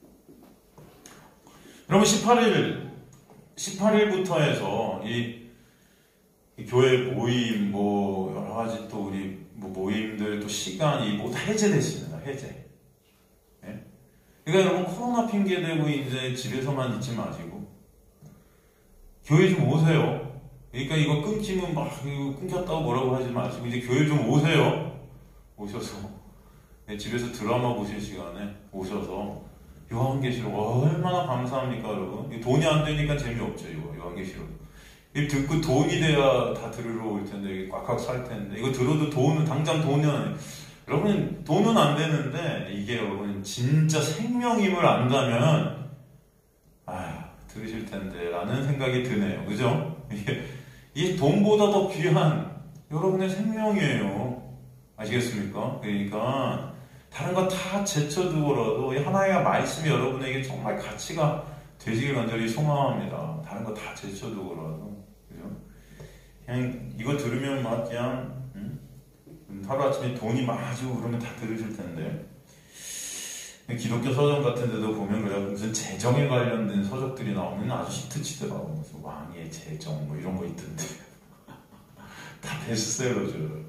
여러분 십팔 일 십팔 일부터 해서 이, 이 교회 모임 뭐 여러 가지 또 우리 뭐 모임들 또 시간이 모두 해제됐습니다. 해제. 예? 그러니까 여러분 코로나 핑계 대고 이제 집에서만 있지 마시고 교회 좀 오세요. 그러니까 이거 끊기면 막 이거 끊겼다고 뭐라고 하지 마시고 이제 교회 좀 오세요. 오셔서 집에서 드라마 보실 시간에 오셔서 요한계시록 얼마나 감사합니까 여러분. 돈이 안 되니까 재미없죠 이거 요한계시록. 이 듣고 돈이 돼야 다 들으러 올 텐데 이게 꽉꽉 찰 텐데 이거 들어도 돈은 당장 돈은 여러분 돈은 안 되는데 이게 여러분 진짜 생명임을 안다면 아 들으실 텐데 라는 생각이 드네요. 그죠? 이게 이 돈보다 더 귀한 여러분의 생명이에요. 아시겠습니까? 그러니까 다른 거 다 제쳐두고라도 이 하나의 말씀이 여러분에게 정말 가치가 되시길 간절히 소망합니다. 다른 거 다 제쳐두고라도 그죠? 그냥 이거 들으면 막 그냥 음? 하루아침에 돈이 많아지고 그러면 다 들으실 텐데 기독교 서적 같은 데도 보면 그래 무슨 재정에 관련된 서적들이 나오면 아주 히트치더라고. 무슨 왕의 재정 뭐 이런 거 있던데 다 베스트셀러죠.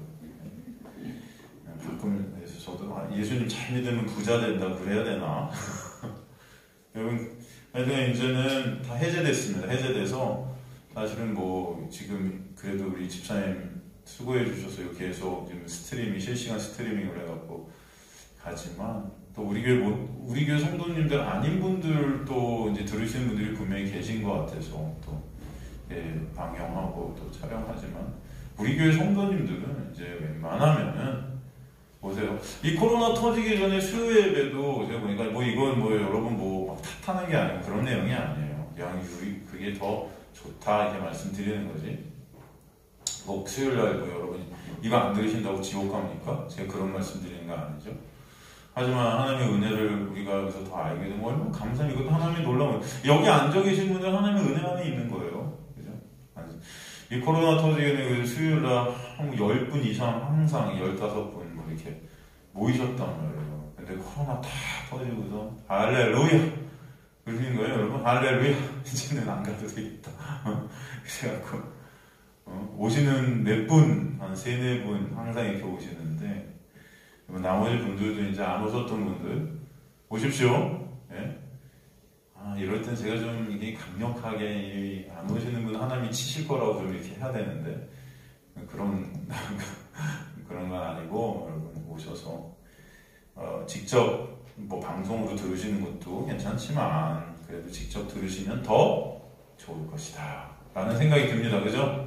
가끔 저도 예수님 잘 믿으면 부자 된다 그래야 되나? 여러분 하여튼 이제는 다 해제됐습니다. 해제돼서 사실은 뭐 지금 그래도 우리 집사님 수고해 주셔서 계속 지금 스트리밍 실시간 스트리밍을 해갖고 가지만 또 우리 교회 못, 우리 교회 성도님들 아닌 분들도 이제 들으시는 분들이 분명히 계신 것 같아서 또 예, 방영하고 또 촬영하지만 우리 교회 성도님들은 이제 웬만하면은 보세요. 이 코로나 터지기 전에 수요 예배도 제가 보니까 뭐 이건 뭐 여러분 뭐 막 탓하는 게 아니고 그런 내용이 아니에요. 그냥 우리 그게 더 좋다 이렇게 말씀드리는 거지. 뭐 수요일 날 뭐 여러분이 이거 안 들으신다고 지옥 갑니까? 제가 그런 말씀 드리는 거 아니죠. 하지만 하나님의 은혜를 우리가 여기서 더 알게 되면 얼마나 감사합니다. 이것도 하나님의 놀라운 여기 앉아 계신 분들 하나님의 은혜 안에 있는 거예요. 그죠? 이 코로나 터지기 전에 수요일 날 한 열 분 이상 항상 열다섯 분 뭐 이렇게 모이셨단 말이에요. 근데 코로나 다 터지고서 할렐루야 그러는 거예요 여러분. 할렐루야 이제는 안 가도 되겠다. 그래갖고 어? 오시는 몇 분, 한 세네 분 항상 이렇게 오시는데 나머지 분들도 이제 안 오셨던 분들 오십시오. 예? 아, 이럴 땐 제가 좀 이게 강력하게 안 오시는 분 하나님이 치실 거라고 좀 이렇게 해야 되는데 그런 그런 건 아니고 여러분 오셔서 어, 직접 뭐 방송으로 들으시는 것도 괜찮지만 그래도 직접 들으시면 더 좋을 것이다 라는 생각이 듭니다. 그죠?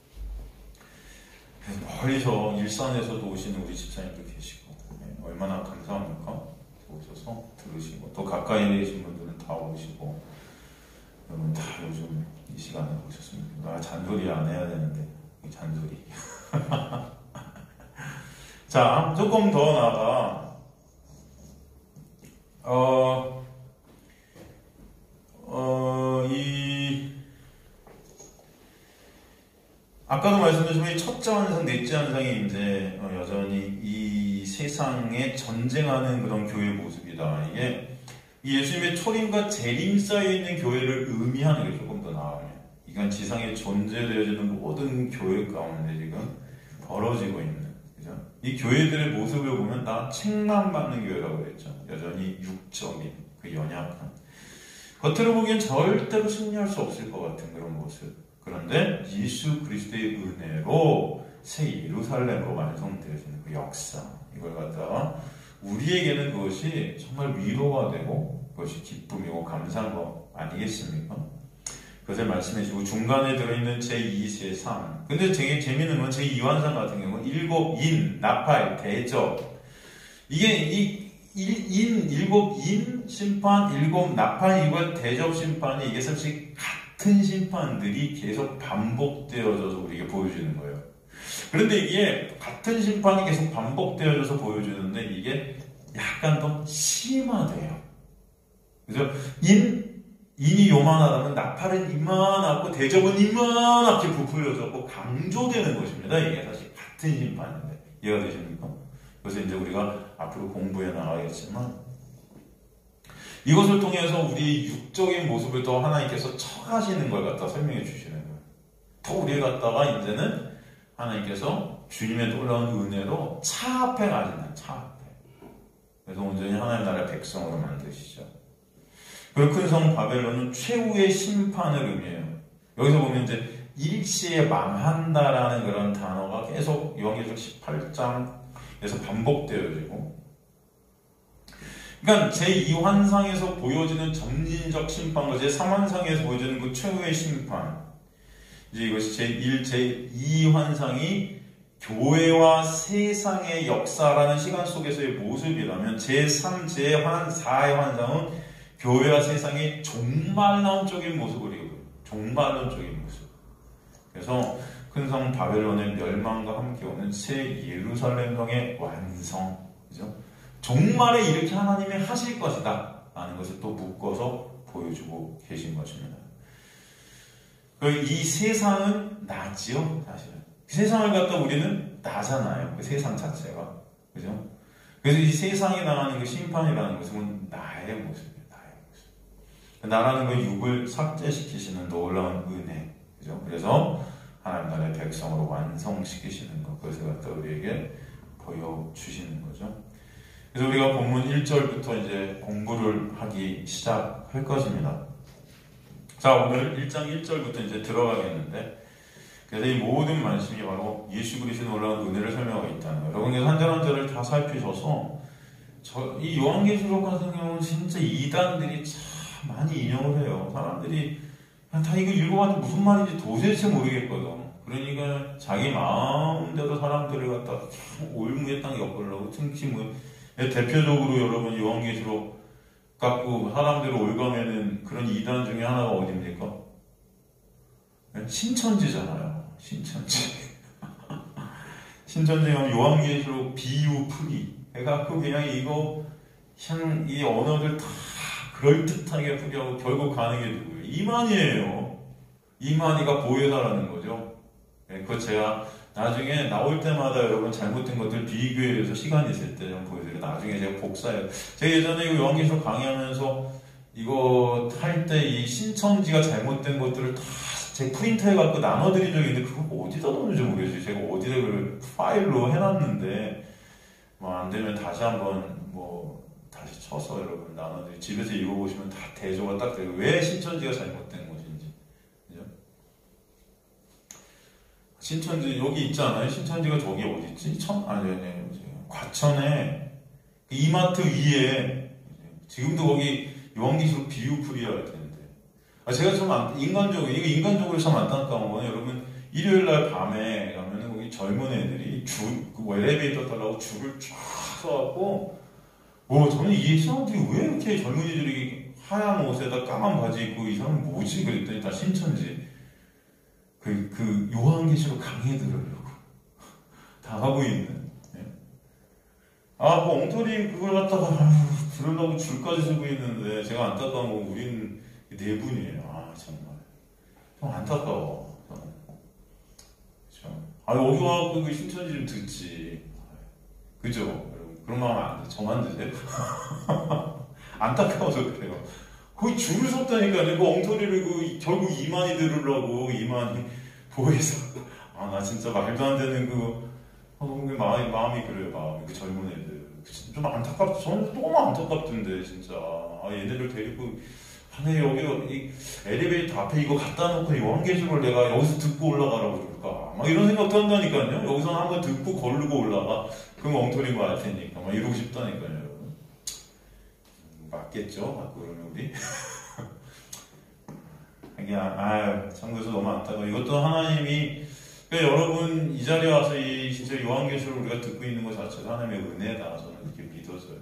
멀리서 일산에서도 오시는 우리 집사님도 계시고 네, 얼마나 감사합니까? 오셔서 들으시고 또 가까이 계신 분들은 다 오시고 여러분 다 요즘 이 시간에 오셨습니다. 아, 잔소리 안 해야 되는데 이 잔소리 자 조금 더 나아가 어, 어, 이 아까도 말씀드렸지만 첫째 환상, 넷째 환상이 이제 여전히 이 세상에 전쟁하는 그런 교회 모습이다. 이게 예수님의 초림과 재림 쌓여 있는 교회를 의미하는 게 조금 더 나아요. 이건 지상에 존재되어지는 모든 교회 가운데 지금 벌어지고 있는, 그죠? 이 교회들의 모습을 보면 다 책망받는 교회라고 그랬죠. 여전히 육적인 그 연약한. 겉으로 보기엔 절대로 승리할 수 없을 것 같은 그런 모습. 그런데 예수 그리스도의 은혜로 새 예루살렘으로 완성되어지는 그 역사 이걸 갖다가 우리에게는 그것이 정말 위로가 되고 그것이 기쁨이고 감사한 거 아니겠습니까? 그것을 말씀해 주고 중간에 들어있는 제이 세상 근데 되게 재미있는 건 제이 환상 같은 경우는 일곱 인, 나팔, 대접 이게 이 일, 인, 일곱 인 심판, 일곱 나팔, 이번 대접 심판이 이게 사실 같은 심판들이 계속 반복되어져서 우리에게 보여주는 거예요. 그런데 이게 같은 심판이 계속 반복되어져서 보여주는데 이게 약간 더 심화돼요. 그래서 인, 인이 요만하다면 나팔은 이만하고 대접은 이만하게 부풀려졌고 강조되는 것입니다. 이게 사실 같은 심판인데 이해가 되십니까? 그래서 이제 우리가 앞으로 공부해 나가겠지만 이것을 통해서 우리의 육적인 모습을 더 하나님께서 처하시는 걸 갖다 설명해 주시는 거예요. 더 우리를 갖다가 이제는 하나님께서 주님의 놀라운 은혜로 차 앞에 가시는 차 앞에. 그래서 온전히 하나님 나라의 백성으로 만드시죠. 그리고 큰 성 바벨론은 최후의 심판을 의미해요. 여기서 보면 이제 일시에 망한다라는 그런 단어가 계속 요한계시록 십팔 장에서 반복되어지고, 그러니까 제이 환상에서 보여지는 점진적 심판과 제삼 환상에서 보여지는 그 최후의 심판, 이제 이것이 제일, 제이 환상이 교회와 세상의 역사라는 시간 속에서의 모습이라면 제삼, 제사의 환상은 교회와 세상의 종말론적인 모습을 이루어요. 종말론적인 모습. 그래서 큰 성 바벨론의 멸망과 함께 오는 새 예루살렘 성의 완성, 그죠? 종말에 이렇게 하나님이 하실 것이다 라는 것을 또 묶어서 보여주고 계신 것입니다. 이 세상은 나지요, 사실은. 세상을 갖다 우리는 나잖아요. 그 세상 자체가. 그죠? 그래서 이 세상에 나가는 그 심판이라는 것은 나의 모습이에요. 나의 모습. 나라는 건 육을 삭제시키시는 놀라운 은혜. 그죠? 그래서 하나님 나라의 백성으로 완성시키시는 것. 그것을 갖다 우리에게 보여주시는 거죠. 그래서 우리가 본문 일 절부터 이제 공부를 하기 시작할 것입니다. 자, 오늘 일 장 일 절부터 이제 들어가겠는데, 그래서 이 모든 말씀이 바로 예수 그리스도의 놀라운 은혜를 설명하고 있다는 거예요. 여러분, 한 절 한 절을 다 살피셔서, 저, 이 요한계시록 같은 경우는 진짜 이단들이 참 많이 인용을 해요. 사람들이 다 이거 읽어봤는데 무슨 말인지 도대체 모르겠거든. 그러니까 자기 마음대로 사람들을 갖다가 참 올무에 땅 엮으려고 특히 뭐, 대표적으로 여러분 요한계시록 갖고 사람들을 올가매는 그런 이단 중에 하나가 어디입니까? 신천지잖아요. 신천지. 신천지 하면 요한계시록 비유 풀이 해갖고 그냥 이거 그냥 이 언어들 다 그럴듯하게 풀이하고 결국 가는 게 누구예요? 이만희예요. 이만희가 보혜사라는 거죠. 네, 그거 제가 나중에 나올 때마다 여러분 잘못된 것들 비교해서 시간 있을 때 좀 보여드려요. 나중에 제가 복사해요. 제가 예전에 이거 요한계시록 강의하면서 이거 할 때 이 신천지가 잘못된 것들을 다 제 프린터에 갖고 나눠드린 적이 있는데 그거 어디다 넣는지 모르겠어요. 제가 어디다 그 파일로 해놨는데 뭐 안 되면 다시 한번 뭐 다시 쳐서 여러분 나눠드리 집에서 읽어보시면 다 대조가 딱 되고 왜 신천지가 잘못된 것인지. 그죠? 신천지 여기 있잖아요. 신천지가 저기 어디 있지? 천 아니 아니 과천에 그 이마트 위에 지금도 거기 요한계시록 비유풀이야 할 텐데. 아 제가 좀 안, 인간적으로 이거 인간적으로 참 안타까운 거는 여러분 일요일 날 밤에 가면은 거기 젊은 애들이 줄 그 엘리베이터 타려고 줄을 쫙 서갖고 뭐 저는 이 사람들이 왜 이렇게 젊은이들이 하얀 옷에다 까만 바지 입고 이 사람은 뭐지 그랬더니 다 신천지 그, 그 요한계시록 강의 들으려고 다 하고 있는. 예? 아, 그 엉터리 그걸 갖다가 아휴, 들으려고 줄까지 쓰고 있는데 제가 안타까운 건 우린 네 분이에요. 아 정말 좀 안타까워. 그렇죠? 아 여기 와갖고 그 신천지 좀 듣지. 그죠? 여러분 그런 마음 안 돼. 저만 드세요? 안타까워서 그래요. 거의 줄을 섰다니까요. 그 엉터리를 그 결국 이만희 들으려고 이만희 보혜사. 아 나 진짜 말도 안 되는 그 어, 마음이 마음이 그래요. 마음이 그 젊은 애들. 좀 안타깝. 저는 너무 안타깝던데 진짜. 아 얘네들 데리고 아니 여기 이 엘리베이터 앞에 이거 갖다 놓고 요한계시록을 내가 여기서 듣고 올라가라고 그럴까? 막 이런 생각도 한다니까요. 여기서 한번 듣고 거르고 올라가. 그럼 엉터리인 거 알 테니까. 막 이러고 싶다니까요, 여러분. 맞겠죠? 맞고 그러면 우리. 그냥 아유 참고해서 너무 안타까워. 이것도 하나님이 그러니까 여러분 이 자리에 와서 이 진짜 요한계시록을 우리가 듣고 있는 것 자체가 하나님의 은혜다. 저는 이렇게 믿어져요.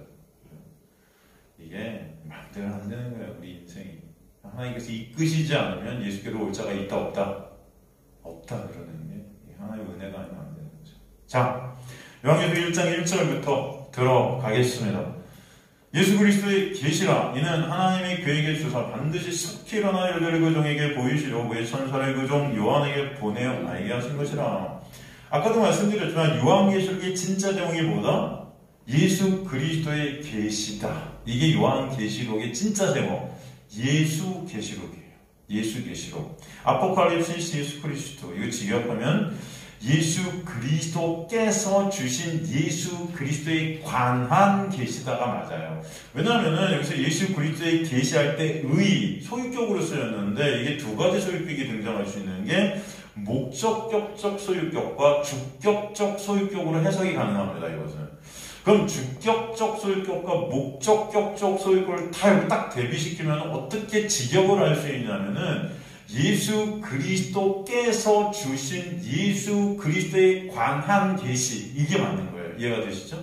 이게 마음대로 안 되는 거예요. 우리 인생이 하나님께서 이끄시지 않으면 예수께로 올 자가 있다 없다 없다 그러는 게 하나님의 은혜가 아니면 안 되는 거죠. 자, 요한계시록 일 장 일 절부터 들어가겠습니다. 예수 그리스도의 계시라 이는 하나님의 계획의 주사 반드시 속히 일어나 열대를 그 종에게 보이시려고 의 천사를 그 종 요한에게 보내어 나에게 하신 것이라. 아까도 말씀드렸지만 요한계시록의 진짜 제목이 뭐다? 예수 그리스도의 계시다. 이게 요한계시록의 진짜 제목. 예수 계시록이에요. 예수 계시록. 아포칼립시스 예수 그리스도. 이거 직역하면 예수 그리스도께서 주신 예수 그리스도에 관한 계시다가 맞아요. 왜냐하면 여기서 예수 그리스도에 계시할 때 의 소유격으로 쓰였는데 이게 두 가지 소유격이 등장할 수 있는 게 목적격적 소유격과 주격적 소유격으로 해석이 가능합니다. 이것은. 그럼 주격적 소유격과 목적격적 소유격을 다 여기 딱 대비시키면 어떻게 직역을 할 수 있냐면은 예수 그리스도께서 주신 예수 그리스도에 관한 계시, 이게 맞는 거예요. 이해가 되시죠?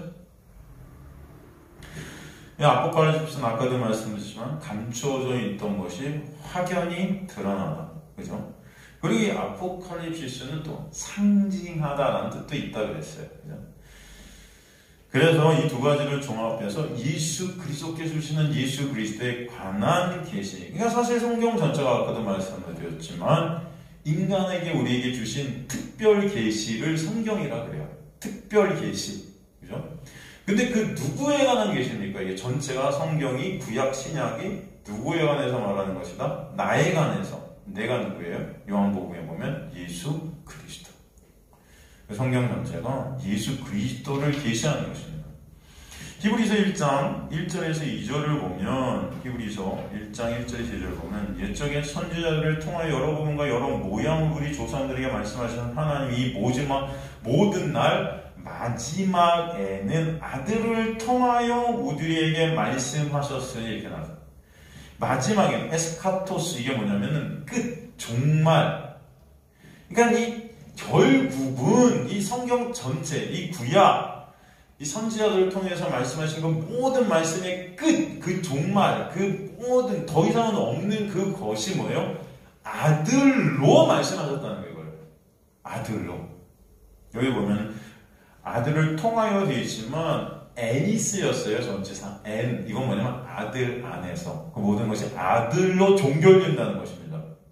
아포칼립스는 아까도 말씀드렸지만 감추어져 있던 것이 확연히 드러나다. 그죠? 그리고 이 아포칼립시스는 또 상징하다라는 뜻도 있다 그랬어요. 그죠? 그래서 이 두 가지를 종합해서 예수 그리스도께서 주시는 예수 그리스도에 관한 계시. 그러니까 사실 성경 전체가 아까도 말씀드렸지만 인간에게 우리에게 주신 특별 계시를 성경이라 그래요. 특별 계시. 그죠? 근데 그 누구에 관한 계시입니까? 이게 전체가 성경이 구약 신약이 누구에 관해서 말하는 것이다? 나에 관해서. 내가 누구예요? 요한복음에 보면 예수 그리스도. 성경 전체가 예수 그리스도를 계시하는 것입니다. 히브리서 일 장 일 절에서 이 절을 보면 히브리서 일 장 일 절에서 이 절을 보면 옛적에 선지자들을 통하여 여러 부분과 여러 모양 우리 조상들에게 말씀하시는 하나님이 이 마지막 모든 날 마지막에는 아들을 통하여 우리에게 말씀하셨으니 이렇게 나와요. 마지막에는 에스카토스, 이게 뭐냐면은 끝, 종말. 그러니까 이 결국은 이 성경 전체, 이 구약, 이 선지자들을 통해서 말씀하신 그 모든 말씀의 끝, 그 종말, 그 모든 더 이상은 없는 그것이 뭐예요? 아들로 말씀하셨다는 거예요. 아들로. 여기 보면 아들을 통하여 되어 있지만 n이 쓰였어요. 전체상 n. 이건 뭐냐면 아들 안에서 그 모든 것이 아들로 종결된다는 것입니다.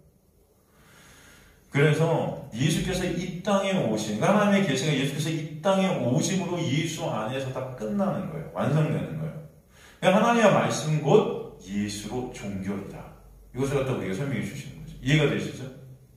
그래서 예수께서 이 땅에 오신, 하나님의 계시가 예수께서 이 땅에 오심으로 예수 안에서 다 끝나는 거예요. 완성되는 거예요. 하나님의 말씀 곧 예수로 종결이다. 이것을 갖다 우리에게 설명해 주시는 거죠. 이해가 되시죠?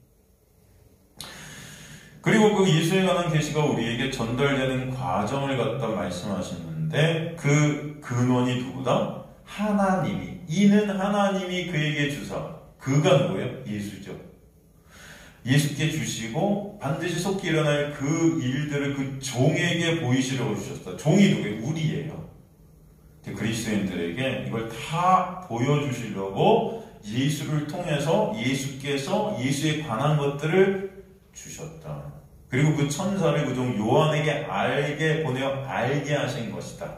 그리고 그 예수에 관한 계시가 우리에게 전달되는 과정을 갖다 말씀하시는데 그 근원이 누구다? 하나님이. 이는 하나님이 그에게 주사. 그가 누구예요? 예수죠. 예수께 주시고 반드시 속히 일어날 그 일들을 그 종에게 보이시려고 주셨다. 종이 누구예요? 우리예요. 그리스도인들에게 이걸 다 보여주시려고 예수를 통해서 예수께서 예수에 관한 것들을 주셨다. 그리고 그 천사를 그 종 요한에게 알게 보내어 알게 하신 것이다.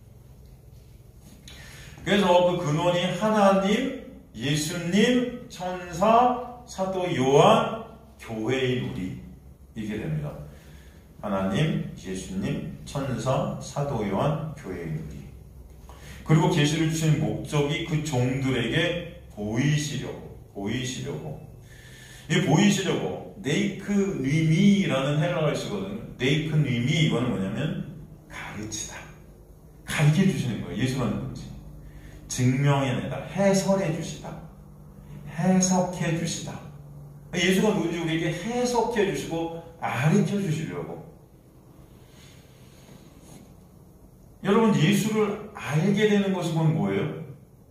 그래서 그 근원이 하나님, 예수님, 천사, 사도 요한, 교회인 우리, 이게 됩니다. 하나님, 예수님, 천사, 사도 요한, 교회인 우리. 그리고 계시를 주신 목적이 그 종들에게 보이시려고, 보이시려고. 이 보이시려고, 네이크 느미라는 헬라어를 쓰거든요. 네이크 느미, 이거는 뭐냐면 가르치다. 가르쳐 주시는 거예요. 예수가 누군지. 증명해내다, 해설해 주시다. 해석해 주시다. 예수가 누군지 우리에게 해석해 주시고 가르쳐 주시려고. 여러분, 예수를 알게 되는 것이 곧 뭐예요?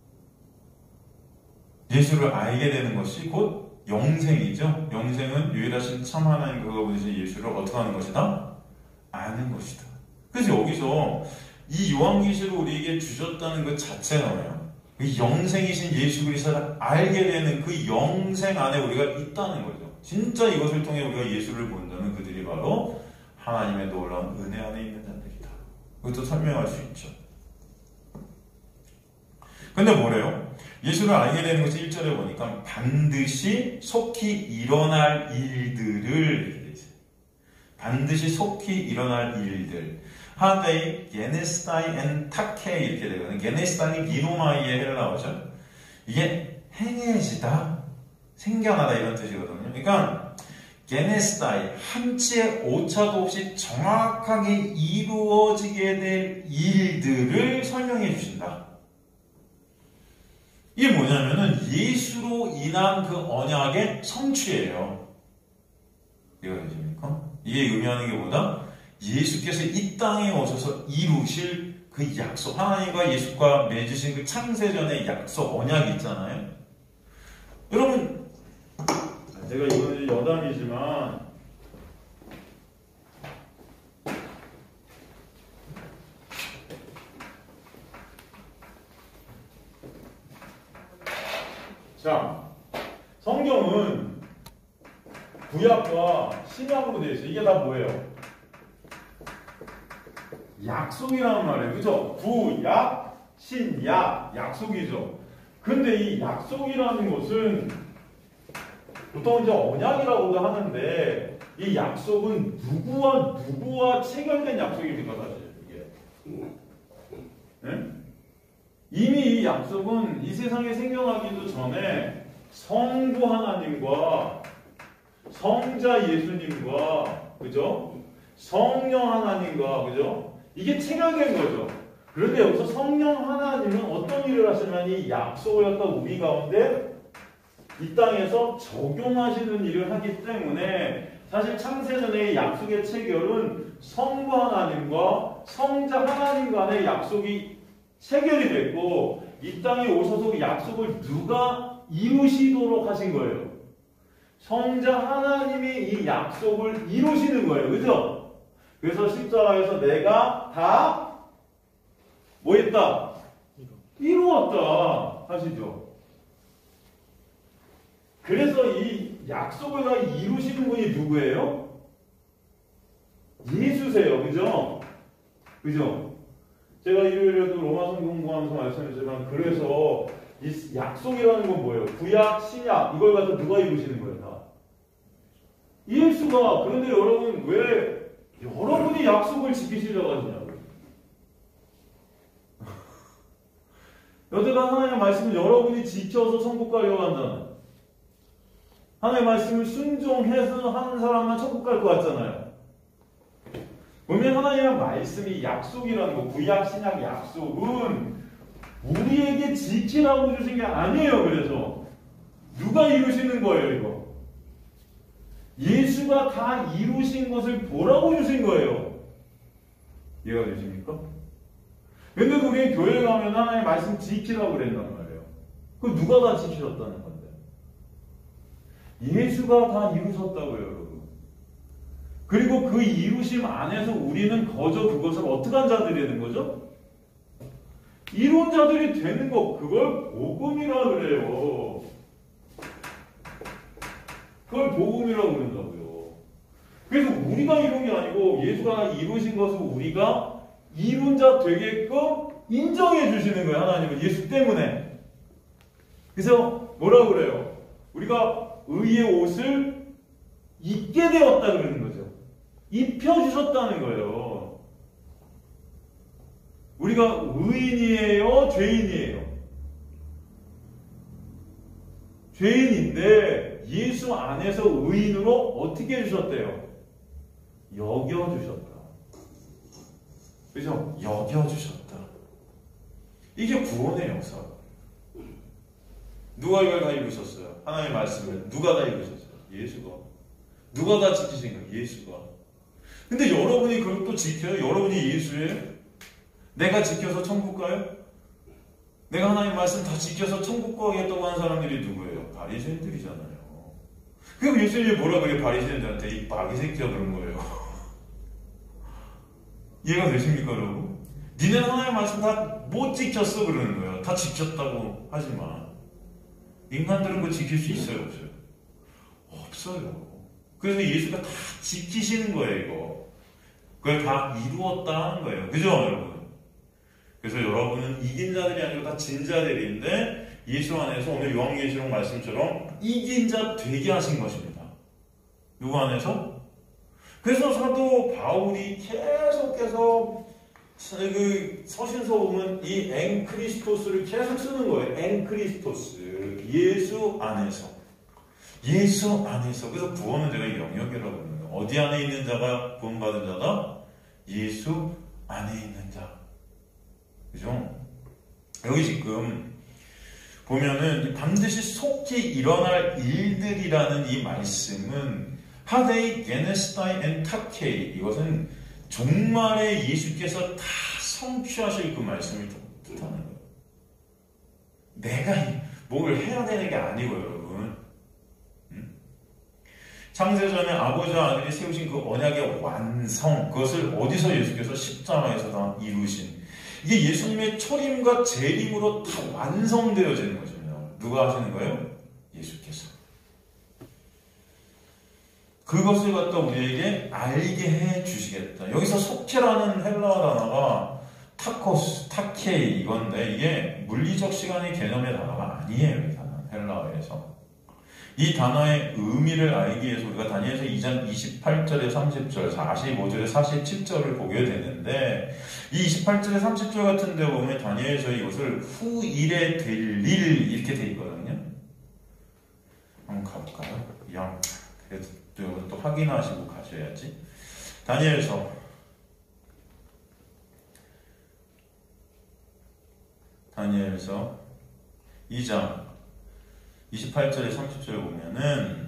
예수를 알게 되는 것이 곧 영생이죠. 영생은 유일하신 참 하나님 그가 보내신 예수를 어떻게 하는 것이다? 아는 것이다. 그래서 여기서 이 요한계시를 우리에게 주셨다는 것 자체가 뭐예요? 이 영생이신 예수 그리스도를 알게 되는 그 영생 안에 우리가 있다는 거죠. 진짜 이것을 통해 우리가 예수를 본다면 그들이 바로 하나님의 놀라운 은혜 안에 있는 자들이다. 그것도 설명할 수 있죠. 근데 뭐래요? 예수를 알게 되는 것이 일 절에 보니까 반드시 속히 일어날 일들을 이렇게 돼 있어요. 반드시 속히 일어날 일들. 하데이, 게네스타이, 앤 타케 이렇게 되거든요. 게네스타이 기노마이의 헬라어죠. 이게 행해지다, 생겨나다 이런 뜻이거든요. 그러니까 게네스타이, 한치의 오차도 없이 정확하게 이루어지게 될 일들을 설명해 주신다. 이게 뭐냐면은 예수로 인한 그 언약의 성취예요. 이해가 되십니까? 이게 의미하는 게 뭐다? 예수께서 이 땅에 오셔서 이루실 그 약속, 하나님과 예수가 맺으신 그 창세전의 약속, 언약이 있잖아요. 여러분, 제가 이거는 여담이지만 자, 성경은 구약과 신약으로 되어 있어요. 이게 다 뭐예요? 약속이라는 말이에요. 그죠? 구약, 신약, 약속이죠. 근데 이 약속이라는 것은 보통 이제 언약이라고도 하는데 이 약속은 누구와 누구와 체결된 약속입니까, 사실 이게? 네? 이미 이 약속은 이 세상에 생겨나기도 전에 성부 하나님과 성자 예수님과 그죠? 성령 하나님과 그죠? 이게 체결된 거죠. 그런데 여기서 성령 하나님은 어떤 일을 하시냐면 이 약속을 갖다 우리 가운데 이 땅에서 적용하시는 일을 하기 때문에 사실 창세전의 약속의 체결은 성부 하나님과 성자 하나님 간의 약속이 체결이 됐고 이 땅에 오셔서 그 약속을 누가 이루시도록 하신 거예요. 성자 하나님이 이 약속을 이루시는 거예요. 그죠? 그래서 십자가에서 내가 다 뭐 했다? 이루었다 하시죠. 그래서 이 약속을 다 이루시는 분이 누구예요? 예수세요. 그죠? 그죠? 제가 일요일에도 로마서 공부하면서 말씀드렸지만 그래서 이 약속이라는 건 뭐예요? 구약, 신약 이걸 갖다 누가 이루시는 거예요? 다. 예수가. 그런데 여러분 왜 여러분이 약속을 지키시려고 하시냐고요? 여태가 하나님의 말씀을 여러분이 지켜서 천국 가려고 한다는 하나님의 말씀을 순종해서 하는 사람만 천국 갈 것 같잖아요. 보면 하나님의 말씀이 약속이라는 거, 구약, 신약 약속은 우리에게 지키라고 주신 게 아니에요. 그래서 누가 이루시는 거예요, 이거? 예수가 다 이루신 것을 보라고 주신 거예요. 이해가 되십니까? 근데도 우리 교회 가면 하나님의 말씀 지키라고 그랬단 말이에요. 그럼 누가 다 지키셨다는 건데? 예수가 다 이루셨다고요, 여러분. 그리고 그 이루심 안에서 우리는 거저 그것을 어떻게 한 자들이 되는 거죠? 이룬 자들이 되는 거, 그걸 복음이라 그래요. 그걸 복음이라고 그런다고요. 그래서 우리가 이룬 게 아니고 예수가 이루신 것을 우리가 이룬 자 되게끔 인정해 주시는 거예요. 하나님은 예수 때문에. 그래서 뭐라고 그래요? 우리가 의의 옷을 입게 되었다 그러는 거죠. 입혀주셨다는 거예요. 우리가 의인이에요? 죄인이에요? 죄인인데 예수 안에서 의인으로 어떻게 해주셨대요? 여겨주셨다. 그죠? 여겨주셨다. 이게 구원의 역사. 누가 이걸 다 이루셨어요? 하나님의 말씀을 누가 다 이루셨어요? 예수가. 누가 다 지키신 거예요? 예수가. 근데 여러분이 그걸 또 지켜요? 여러분이 예수예요? 내가 지켜서 천국 가요? 내가 하나님의 말씀 다 지켜서 천국 가겠다고 하는 사람들이 누구예요? 바리새인들이잖아요. 그럼 예수님이 뭐라 그래요? 바리새인들한테 이 마귀 새끼야 그런 거예요. 이해가 되십니까, 여러분? 니네 하나님의 말씀 다 못 지켰어 그러는 거예요. 다 지켰다고 하지만 인간들은 그거 지킬 수 있어요, 없어요? 없어요. 그래서 예수가 다 지키시는 거예요, 이거. 그걸 다 이루었다 하는 거예요. 그죠, 여러분? 그래서 여러분은 이긴 자들이 아니고 다 진 자들인데 예수 안에서 오늘 요한계시록 말씀처럼 이긴 자 되게 하신 것입니다. 누구 안에서? 그래서 사도 바울이 계속해서 그 서신서 보면 이 엔크리스토스를 계속 쓰는 거예요. 엔크리스토스. 예수 안에서. 예수 안에서. 그래서 구원은 제가 영역이라고 하는 거예요. 어디 안에 있는 자가 구원받은 자다? 예수 안에 있는 자. 그죠? 여기 지금 보면은 반드시 속히 일어날 일들이라는 이 말씀은 하데이 게네스타이 엔 타케이, 이것은 종말에 예수께서 다 성취하실 그 말씀을 뜻하는 거예요. 내가 뭘 해야 되는 게 아니고요, 여러분. 음? 창세전에 아버지와 아들이 세우신 그 언약의 완성, 그것을 어디서 예수께서 십자가에서 다 이루신, 이게 예수님의 초림과 재림으로 다 완성되어지는 것입니다. 누가 하시는 거예요? 예수께서. 그것을 갖다 우리에게 알게 해 주시겠다. 여기서 속케라는 헬라어 단어가 타코스, 타케이 이건데, 이게 물리적 시간의 개념의 단어가 아니에요. 이 단어, 헬라어에서. 이 단어의 의미를 알기 위해서 우리가 다니엘서 이 장 이십팔 절에 삼십 절, 사십오 절에 사십칠 절을 보게 되는데, 이 이십팔 절에 삼십 절 같은 데 보면 다니엘서 이것을 후일에 될 일 이렇게 돼 있거든요. 한번 가볼까요? 양, 그래도 또, 또 확인하시고 가셔야지. 다니엘서 다니엘서 이 장 이십팔 절에 삼십 절 보면은,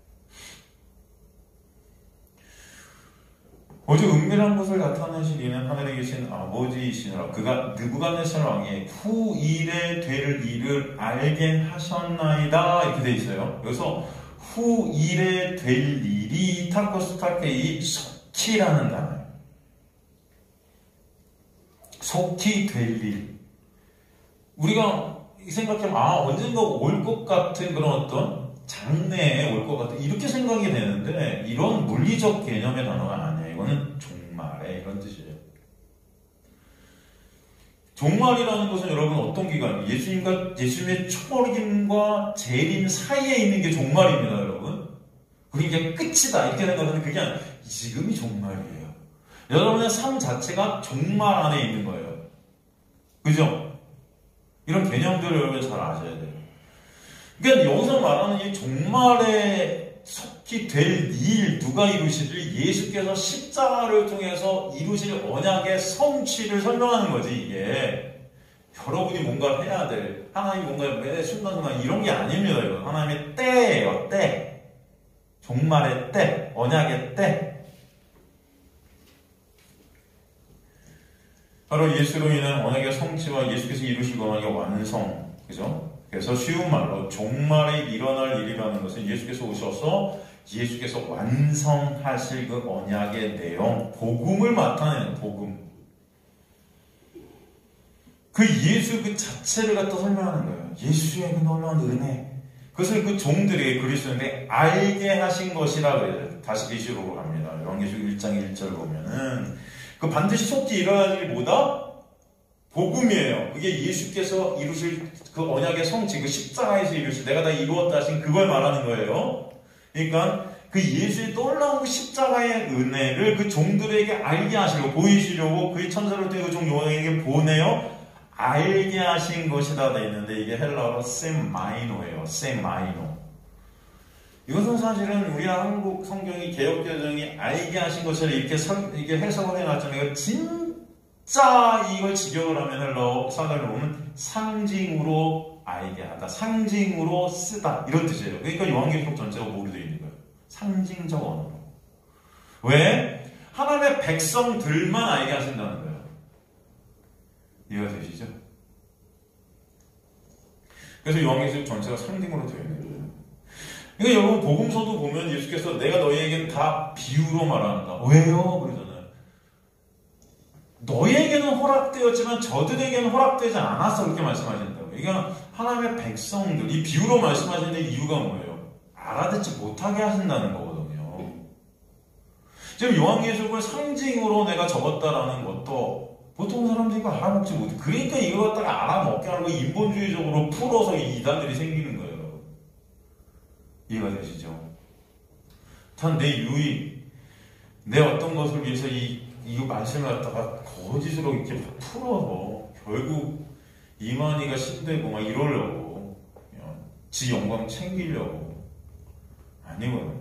오직 은밀한 것을 나타내신 이는 하늘에 계신 아버지이시니라. 그가 느부갓네살 왕의 후일에 될 일을 알게 하셨나이다. 이렇게 돼 있어요. 여기서 후일에 될 일이 타코스 타케이 속히라는 단어예요. 속히 될 일. 우리가 생각하면 아 언젠가 올 것 같은 그런 어떤 장래에 올 것 같은 이렇게 생각이 되는데, 이런 물리적 개념의 단어가 아니에요. 이거는 종말에 이런 뜻이에요. 종말이라는 것은 여러분 어떤 기간이에요? 예수님과 예수님의 초림과 재림 사이에 있는 게 종말입니다, 여러분. 그게 끝이다 이렇게 생각하는 그게 아니라 지금이 종말이에요. 여러분의 삶 자체가 종말 안에 있는 거예요. 그죠? 이런 개념들을 여러분 잘 아셔야 돼요. 그러니까 여기서 말하는 이 종말에 속히 될 일, 누가 이루시길? 예수께서 십자가를 통해서 이루실 언약의 성취를 설명하는 거지, 이게. 여러분이 뭔가 해야 될, 하나님이 뭔가 매 순간순간 이런 게 아닙니다, 이거. 하나님의 때예요, 때. 종말의 때, 언약의 때. 바로 예수로 인한 언약의 성취와 예수께서 이루실 언약의 완성, 그죠? 그래서 쉬운 말로 종말에 일어날 일이라는 것은 예수께서 오셔서 예수께서 완성하실 그 언약의 내용, 복음을 나타내는 복음. 그 예수 그 자체를 갖다 설명하는 거예요. 예수의 그 놀라운 은혜. 그것을 그 종들에게 그리스도인데 알게 하신 것이라 그래요. 다시 계시록으로 갑니다. 요한계시록 일 장 일 절 보면은 그 반드시 속히 일어날 일이 뭐다? 복음이에요. 그게 예수께서 이루실 그 언약의 성취, 그 십자가에서 이루실 내가 다 이루었다 하신 그걸 말하는 거예요. 그러니까 그 예수의 놀라운 그 십자가의 은혜를 그 종들에게 알게 하시려고, 보이시려고 그 천사를 통해 그 종 요한에게 보내요. 알게 하신 것이다 돼 있는데, 이게 헬라어로 세마이노예요. 세마이노. 이것은 사실은 우리 한국 성경이 개역개정이 알게 하신 것을 이렇게 설, 이게 해석을 해놨잖아요. 이거 진짜 이걸 직역을 하면 헬라어 사전을 보면 상징으로 알게 하다, 상징으로 쓰다 이런 뜻이에요. 그러니까 요한계시록 전체가 뭐로 되어 있는 거예요? 상징적 언어로. 왜? 하나님의 백성들만 알게 하신다는 거예요. 이해가 되시죠? 그래서 요한계시록 전체가 상징으로 되어 있는 거예요. 그러니까 여러분 복음서도 보면 예수께서 내가 너희에게는 다 비유로 말한다. 왜요? 그러잖아요. 너희에게는 허락되었지만 저들에게는 허락되지 않았어. 그렇게 말씀하신다고. 그러니까 하나님의 백성들, 이 비유로 말씀하시는 이유가 뭐예요? 알아듣지 못하게 하신다는 거거든요. 지금 요한계시록을 상징으로 내가 적었다라는 것도 보통 사람들이 이거 알아먹지 못해. 그러니까 이걸 갖다가 알아먹게 하고 인본주의적으로 풀어서 이 이단들이 생기는 거예요. 이해가 되시죠? 단 내 유익, 내 어떤 것을 위해서 이, 이 말씀을 갖다가 거짓으로 이렇게 풀어서 결국 이만희가 신되고 막 이러려고, 지 영광 챙기려고. 아니거든요.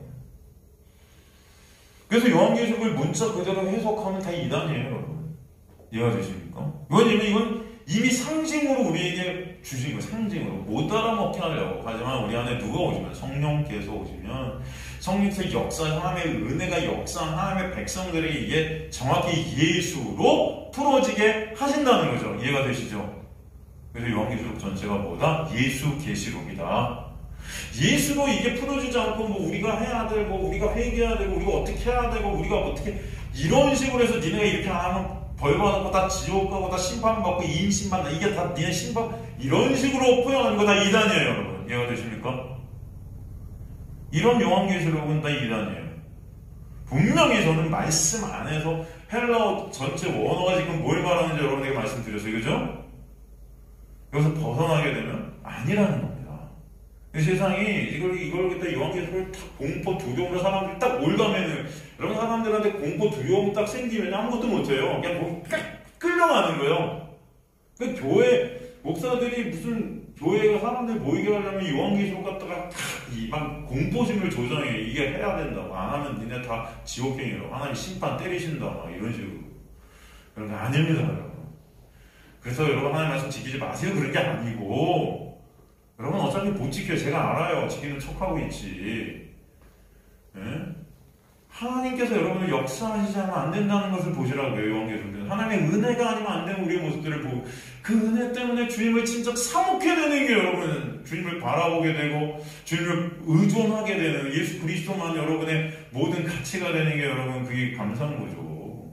그래서 요한계시록을 문자 그대로 해석하면 다 이단이에요, 여러분. 이해가 되십니까? 왜냐면 이건 이미 상징으로 우리에게 주신 거예요. 상징으로. 못 알아먹게 하려고. 하지만 우리 안에 누가 오시면, 성령께서 오시면 성령께서 역사, 하나님의 은혜가 역사한 하나님의 백성들에게 이게 정확히 예수로 풀어지게 하신다는 거죠. 이해가 되시죠? 그래서 요한계시록 전체가 뭐다? 예수 계시록이다. 예수로 이게 풀어지지 않고 뭐 우리가 해야 되고 우리가 회개해야 되고 우리가 어떻게 해야 되고 우리가 어떻게 이런 식으로 해서 니네가 이렇게 안 하면 벌 받고 다 지옥 가고 다 심판받고 인신받는다. 이게 다 니네 심판 이런 식으로 포용하는 거 다 이단이에요, 여러분. 이해가 되십니까? 이런 요한계시록은 다 이단이에요. 분명히 저는 말씀 안에서 헬라어 전체 원어가 지금 뭘 말하는지 여러분에게 말씀드렸어요. 그죠? 여기서 벗어나게 되면 아니라는 겁니다. 세상이 이걸 이걸 그때 요한계시록을 딱 공포 두려움으로 사람들이 딱 올가면은 여러분 사람들한테 공포 두려움 딱 생기면 아무것도 못해요. 그냥 뭐 끌려가는 거예요. 그 교회 목사들이 무슨 교회가 사람들 모이게 하려면 요한계시록 갖다가 막 공포심을 조장해. 이게 해야 된다고. 안 하면 니네 다 지옥행이라고. 하나님 심판 때리신다. 막 이런 식으로. 그런 게 아닙니다, 여러분. 그래서 여러분 하나님 말씀 지키지 마세요. 그런 게 아니고 여러분 어차피 못 지켜요. 제가 알아요. 지키는 척하고 있지. 네? 하나님께서 여러분을 역사하시지 않으면 안 된다는 것을 보시라고요. 요한계시록에서 하나님의 은혜가 아니면 안 되는 우리의 모습들을 보고 그 은혜 때문에 주님을 진짜 사모하게 되는 게 여러분 주님을 바라보게 되고 주님을 의존하게 되는 예수 그리스도만 여러분의 모든 가치가 되는 게 여러분 그게 감사한 거죠.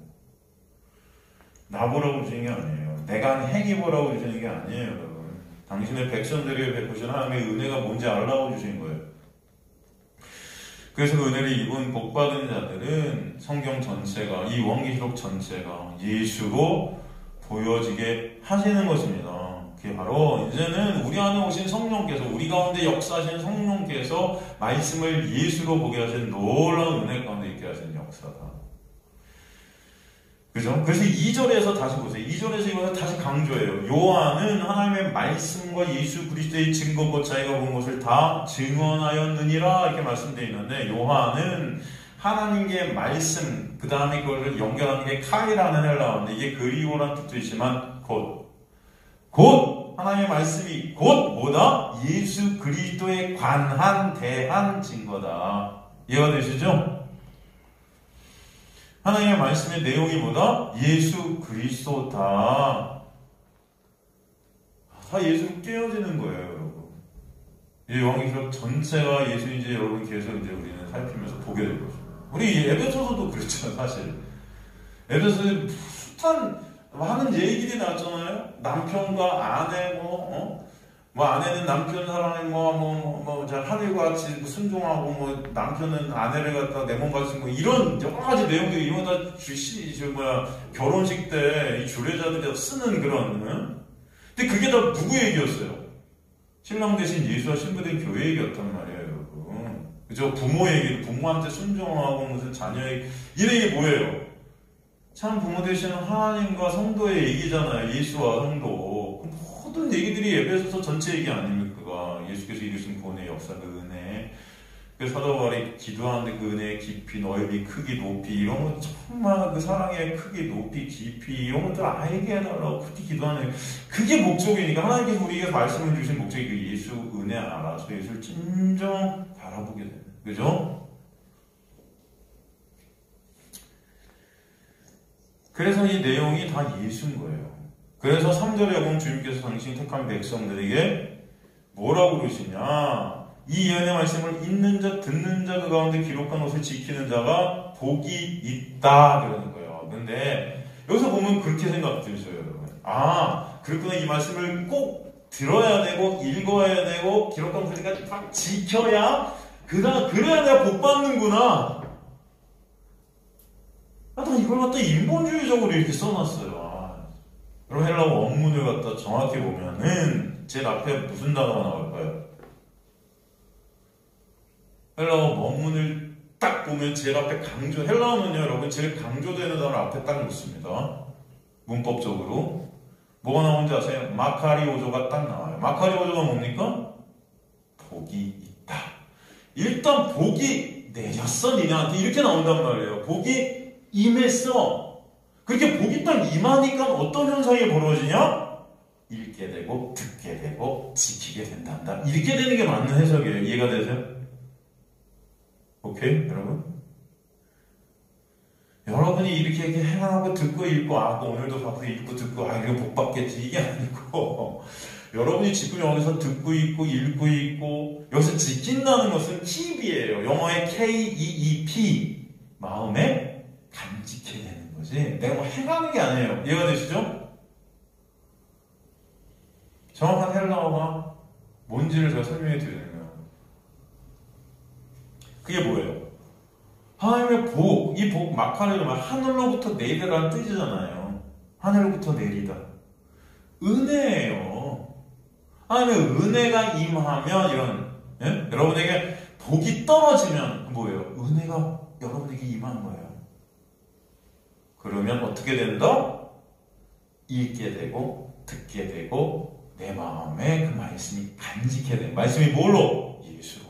나 보라고 주신 게 아니에요. 내가 한 행위 보라고 주시는 게 아니에요. 여러분. 당신의 백성들에게 베푸신 하나님의 은혜가 뭔지 알라고 주신 거예요. 그래서 그 은혜를 입은 복받은 자들은 성경 전체가 이 요한계시록 전체가 예수로 보여지게 하시는 것입니다. 그게 바로 이제는 우리 안에 오신 성령께서 우리 가운데 역사하신 성령께서 말씀을 예수로 보게 하신 놀라운 은혜 가운데 있게 하신 역사다. 그죠? 그래서 이 절에서 다시 보세요. 이 절에서 이거는 다시 강조해요. 요한은 하나님의 말씀과 예수 그리스도의 증거고 자기가 본 것을 다 증언하였느니라 이렇게 말씀되어 있는데 요한은 하나님의 말씀 그 다음에 그걸 연결하는 게 카이라는 헬라어인데 이게 그리오란 뜻도 있지만 곧 곧 하나님의 말씀이 곧 뭐다? 예수 그리스도에 관한 대한 증거다. 이해가 되시죠? 하나님의 말씀의 내용이 뭐다? 예수 그리스도다. 다 예수로 깨어지는 거예요, 여러분. 이 요한계시록 전체가 예수인지 여러분 계속 이제 우리는 살피면서 보게 될 거죠. 우리 에베소서도 그렇죠, 사실. 에베소서에 숱한 많은 얘기들이 나왔잖아요. 남편과 아내 뭐, 어? 뭐 아내는 남편 사랑에 뭐뭐뭐 하늘과 같이 순종하고 뭐 남편은 아내를 갖다 내 몸 같이 뭐 이런 여러 가지 내용들이 이거 다 주시 저 뭐야 결혼식 때 이 주례자들이 쓰는 그런 응? 근데 그게 다 누구 얘기였어요? 신랑 대신 예수와 신부된 교회 얘기였단 말이에요, 여러분. 그죠? 부모 얘기, 부모한테 순종하고 무슨 자녀 얘기 이런 얘기 뭐예요? 참 부모 되시는 하나님과 성도의 얘기잖아요. 예수와 성도. 모든 얘기들이 에베소서 전체 얘기 아닙니까? 예수께서 이루신 구원의 역사, 그 은혜. 그래서 사도 바울이 기도하는데 그 은혜의 깊이, 넓이, 크기, 높이 이런 거 정말 그 사랑의 크기, 높이, 깊이 이런 것들 알게 해달라고 그렇게 기도하는 그게 목적이니까 하나님께서 우리에게 말씀을 주신 목적이 그 예수 은혜 알아서 예수를 진정 바라보게 되는 그죠? 그래서 이 내용이 다 예수인 거예요. 그래서 삼 절에 보면 주님께서 당신이 택한 백성들에게 뭐라고 그러시냐? 이 예언의 말씀을 읽는 자, 듣는 자, 그 가운데 기록한 것을 지키는 자가 복이 있다 그러는 거예요. 근데 여기서 보면 그렇게 생각 드셔요, 여러분. 아, 그렇구나. 이 말씀을 꼭 들어야 되고 읽어야 되고 기록한 것까지 딱 지켜야 그다 그래야 내가 복 받는구나. 아, 나 이걸 갖다 인본주의적으로 이렇게 써놨어요. 아, 그럼 헬라어 원문을 갖다 정확히 보면은 제일 앞에 무슨 단어가 나올까요? 헬라어 원문을 딱 보면 제일 앞에 강조, 헬라어는요, 여러분, 제일 강조되는 단어 앞에 딱 놓습니다. 문법적으로. 뭐가 나오는지 아세요? 마카리오조가 딱 나와요. 마카리오조가 뭡니까? 복이 있다. 일단 복이 내렸어, 니네한테. 이렇게 나온단 말이에요. 복이 임했어. 그렇게 복이 딱 임하니까 어떤 현상이 벌어지냐? 읽게 되고, 듣게 되고, 지키게 된단다. 이렇게 되는 게 맞는 해석이에요. 이해가 되세요? 오케이 여러분? 여러분이 이렇게, 이렇게 행하고 듣고 읽고 아 오늘도 가서 읽고 듣고 아 이거 복 받겠지 이게 아니고 여러분이 지금 여기서 듣고 있고 읽고 있고 여기서 지킨다는 것은 keep이에요. 영어의 K E E P 마음에 간직해야 되는 거지 내가 뭐 행하는 게 아니에요. 이해가 되시죠? 정확한 헬라어가 뭔지를 제가 설명해 드리는 거예요. 그게 뭐예요? 하나님의 복, 이 복 마카레는 하늘로부터 내리라는 뜻이잖아요. 하늘로부터 내리다. 은혜예요. 하나님의 은혜가 임하면 이런 예? 여러분에게 복이 떨어지면 뭐예요? 은혜가 여러분에게 임한 거예요. 그러면 어떻게 된다? 읽게 되고 듣게 되고 내 마음에 그 말씀이 간직해 돼. 말씀이 뭘로? 예수로.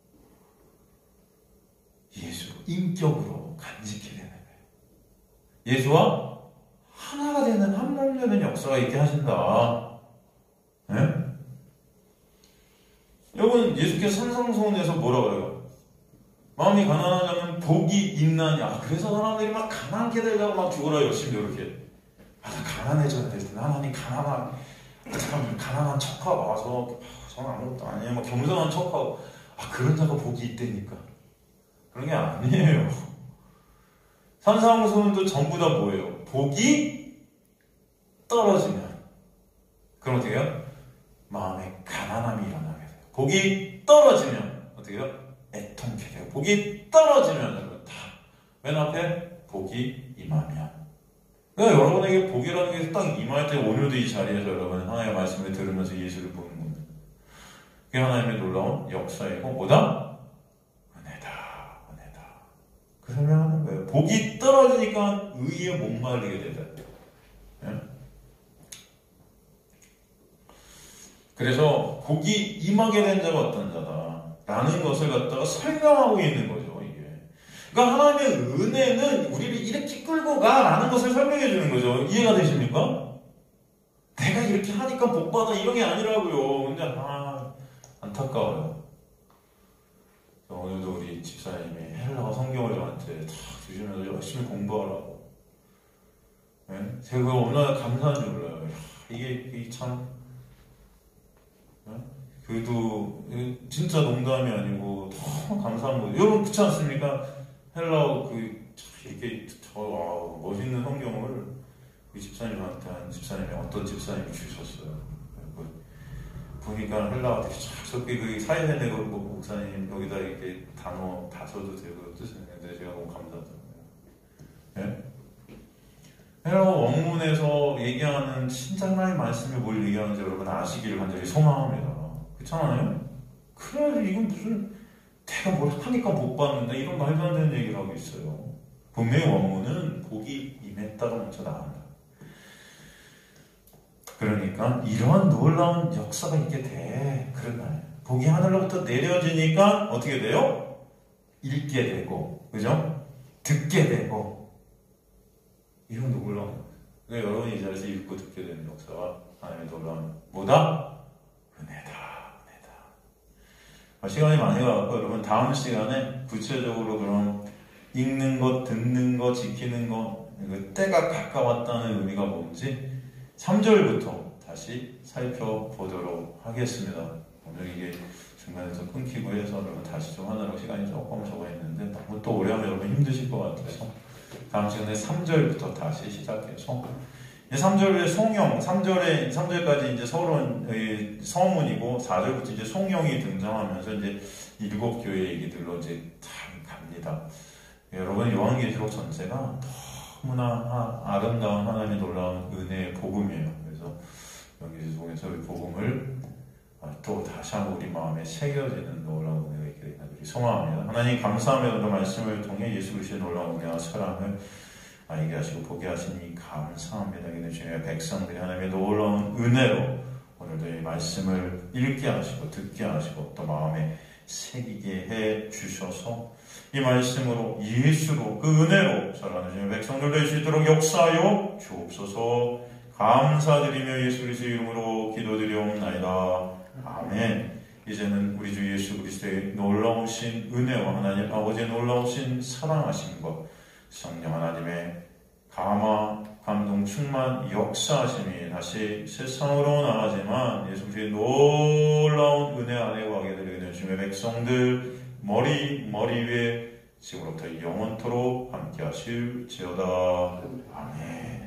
예수로. 인격으로 간직해 되는 거예요. 예수와 하나가 되는 한 몸 되는 역사가 있게 하신다. 네? 여러분 예수께서 산상수훈에서 뭐라 그래요? 마음이 가난한 자는 복이 있나냐. 그래서 사람들이 막 가난하게 되려고 막 죽어라 열심히 이렇게. 아, 나 가난해져야 될 텐데 하나님 가난한 아, 잠깐만 가난한 척하고 와서 아, 저는 아무것도 아니에요. 막 겸손한 척하고 아 그런 자가 복이 있다니까. 그런 게 아니에요. 산상수훈도 전부 다 뭐예요? 복이 떨어지면 그럼 어떻게 해요? 마음에 가난함이 일어나게 돼요. 복이 떨어지면 어떻게 해요? 애통케 돼요. 복이 떨어지면 다 맨 앞에 복이 임하면 그러니까 여러분에게 복이라는 게 딱 임할 때 오늘도 이 자리에서 여러분 하나님의 말씀을 들으면서 예수를 보는 겁니다. 그게 하나님의 놀라운 역사이고 뭐다? 은혜다. 은혜다. 그 설명하는 거예요. 복이 떨어지니까 의에 목마르게 되다. 예? 그래서 복이 임하게 된 자가 어떤 자다 라는 것을 갖다가 설명하고 있는 거죠. 그러니까 하나님의 은혜는 우리를 이렇게 끌고 가라는 것을 설명해 주는 거죠. 이해가 되십니까? 내가 이렇게 하니까 복받아 이런 게 아니라고요. 근데 아 안타까워요. 오늘도 우리 집사님이 헬라어 성경을 저한테 탁 주시면서 열심히 공부하라고. 네? 제가 얼마나 감사한 줄 몰라요. 이게, 이게 참 네? 그래도 진짜 농담이 아니고 너무 감사한 거예요. 여러분 그렇지 않습니까? 헬라어 그 이렇게 저 와, 멋있는 성경을 그 집사님한테 한 집사님이 어떤 집사님이 주셨어요. 보니까 헬라어 되게 쫙 섞여 그 사이에 내고 목사님 여기다 이렇게 단어 다 써도 되고 뜻했는데 제가 너무 감사드려요. 네? 헬라어 원문에서 얘기하는 진짜 하나님의 말씀이 뭘 얘기하는지 여러분 아시기를 간절히 소망합니다. 그렇잖아요? 그래 이건 무슨 내가 뭘 하니까 못 받는다 이런 말도 안 되는 얘기를 하고 있어요. 분명히 원문은 복이 임했다가 먼저 나간다. 그러니까 이러한 놀라운 역사가 있게 돼. 그런 말이에요. 복이 하늘로부터 내려지니까 어떻게 돼요? 읽게 되고 그죠? 듣게 되고 이런 놀라운 거예요. 그러니까 여러분이 이 자리에서 읽고 듣게 되는 역사가 하나님의 놀라운 뭐다? 은혜다. 시간이 많이 가고 여러분 다음 시간에 구체적으로 그런 읽는 것, 듣는 것, 지키는 것 때가 가까웠다는 의미가 뭔지 삼 절부터 다시 살펴보도록 하겠습니다. 오늘 이게 중간에서 끊기고 해서 여러분 다시 좀 하느라고 시간이 조금 적어 있는데 너무 또 오래 하면 여러분 힘드실 것 같아서 다음 시간에 삼 절부터 다시 시작해서 삼 절에 송영, 삼 절에, 삼 절까지 이제 서론, 서문이고, 사 절부터 이제 송영이 등장하면서 이제 일곱 교회 얘기들로 이제 참 갑니다. 여러분, 요한계시록 전체가 너무나 아름다운 하나님의 놀라운 은혜의 복음이에요. 그래서 요한계시록에서 이 복음을 또 다시 한번 우리 마음에 새겨지는 놀라운 은혜가 있게 되기를 소망합니다. 하나님 감사하며 그 말씀을 통해 예수 그리스도의 놀라운 은혜와 사랑을 알게 하시고 보게 하시니 감사합니다. 이는 주님의 백성들이 하나님의 놀라운 은혜로 오늘도 이 말씀을 읽게 하시고 듣게 하시고 또 마음에 새기게 해 주셔서 이 말씀으로 예수로 그 은혜로 살아가는 주님의 백성들 될 수 있도록 역사하여 주옵소서. 감사드리며 예수 그리스도의 이름으로 기도드리옵나이다. 아멘. 이제는 우리 주 예수 그리스도의 놀라우신 은혜와 하나님 아버지의 놀라우신 사랑하심과 성령 하나님의 감화, 감동, 충만, 역사하심이 다시 세상으로 나가지만 예수 그리스도의 놀라운 은혜 안에 거하게 되는 주의 백성들 머리 머리 위에 지금부터 영원토록 함께 하실지어다. 아멘.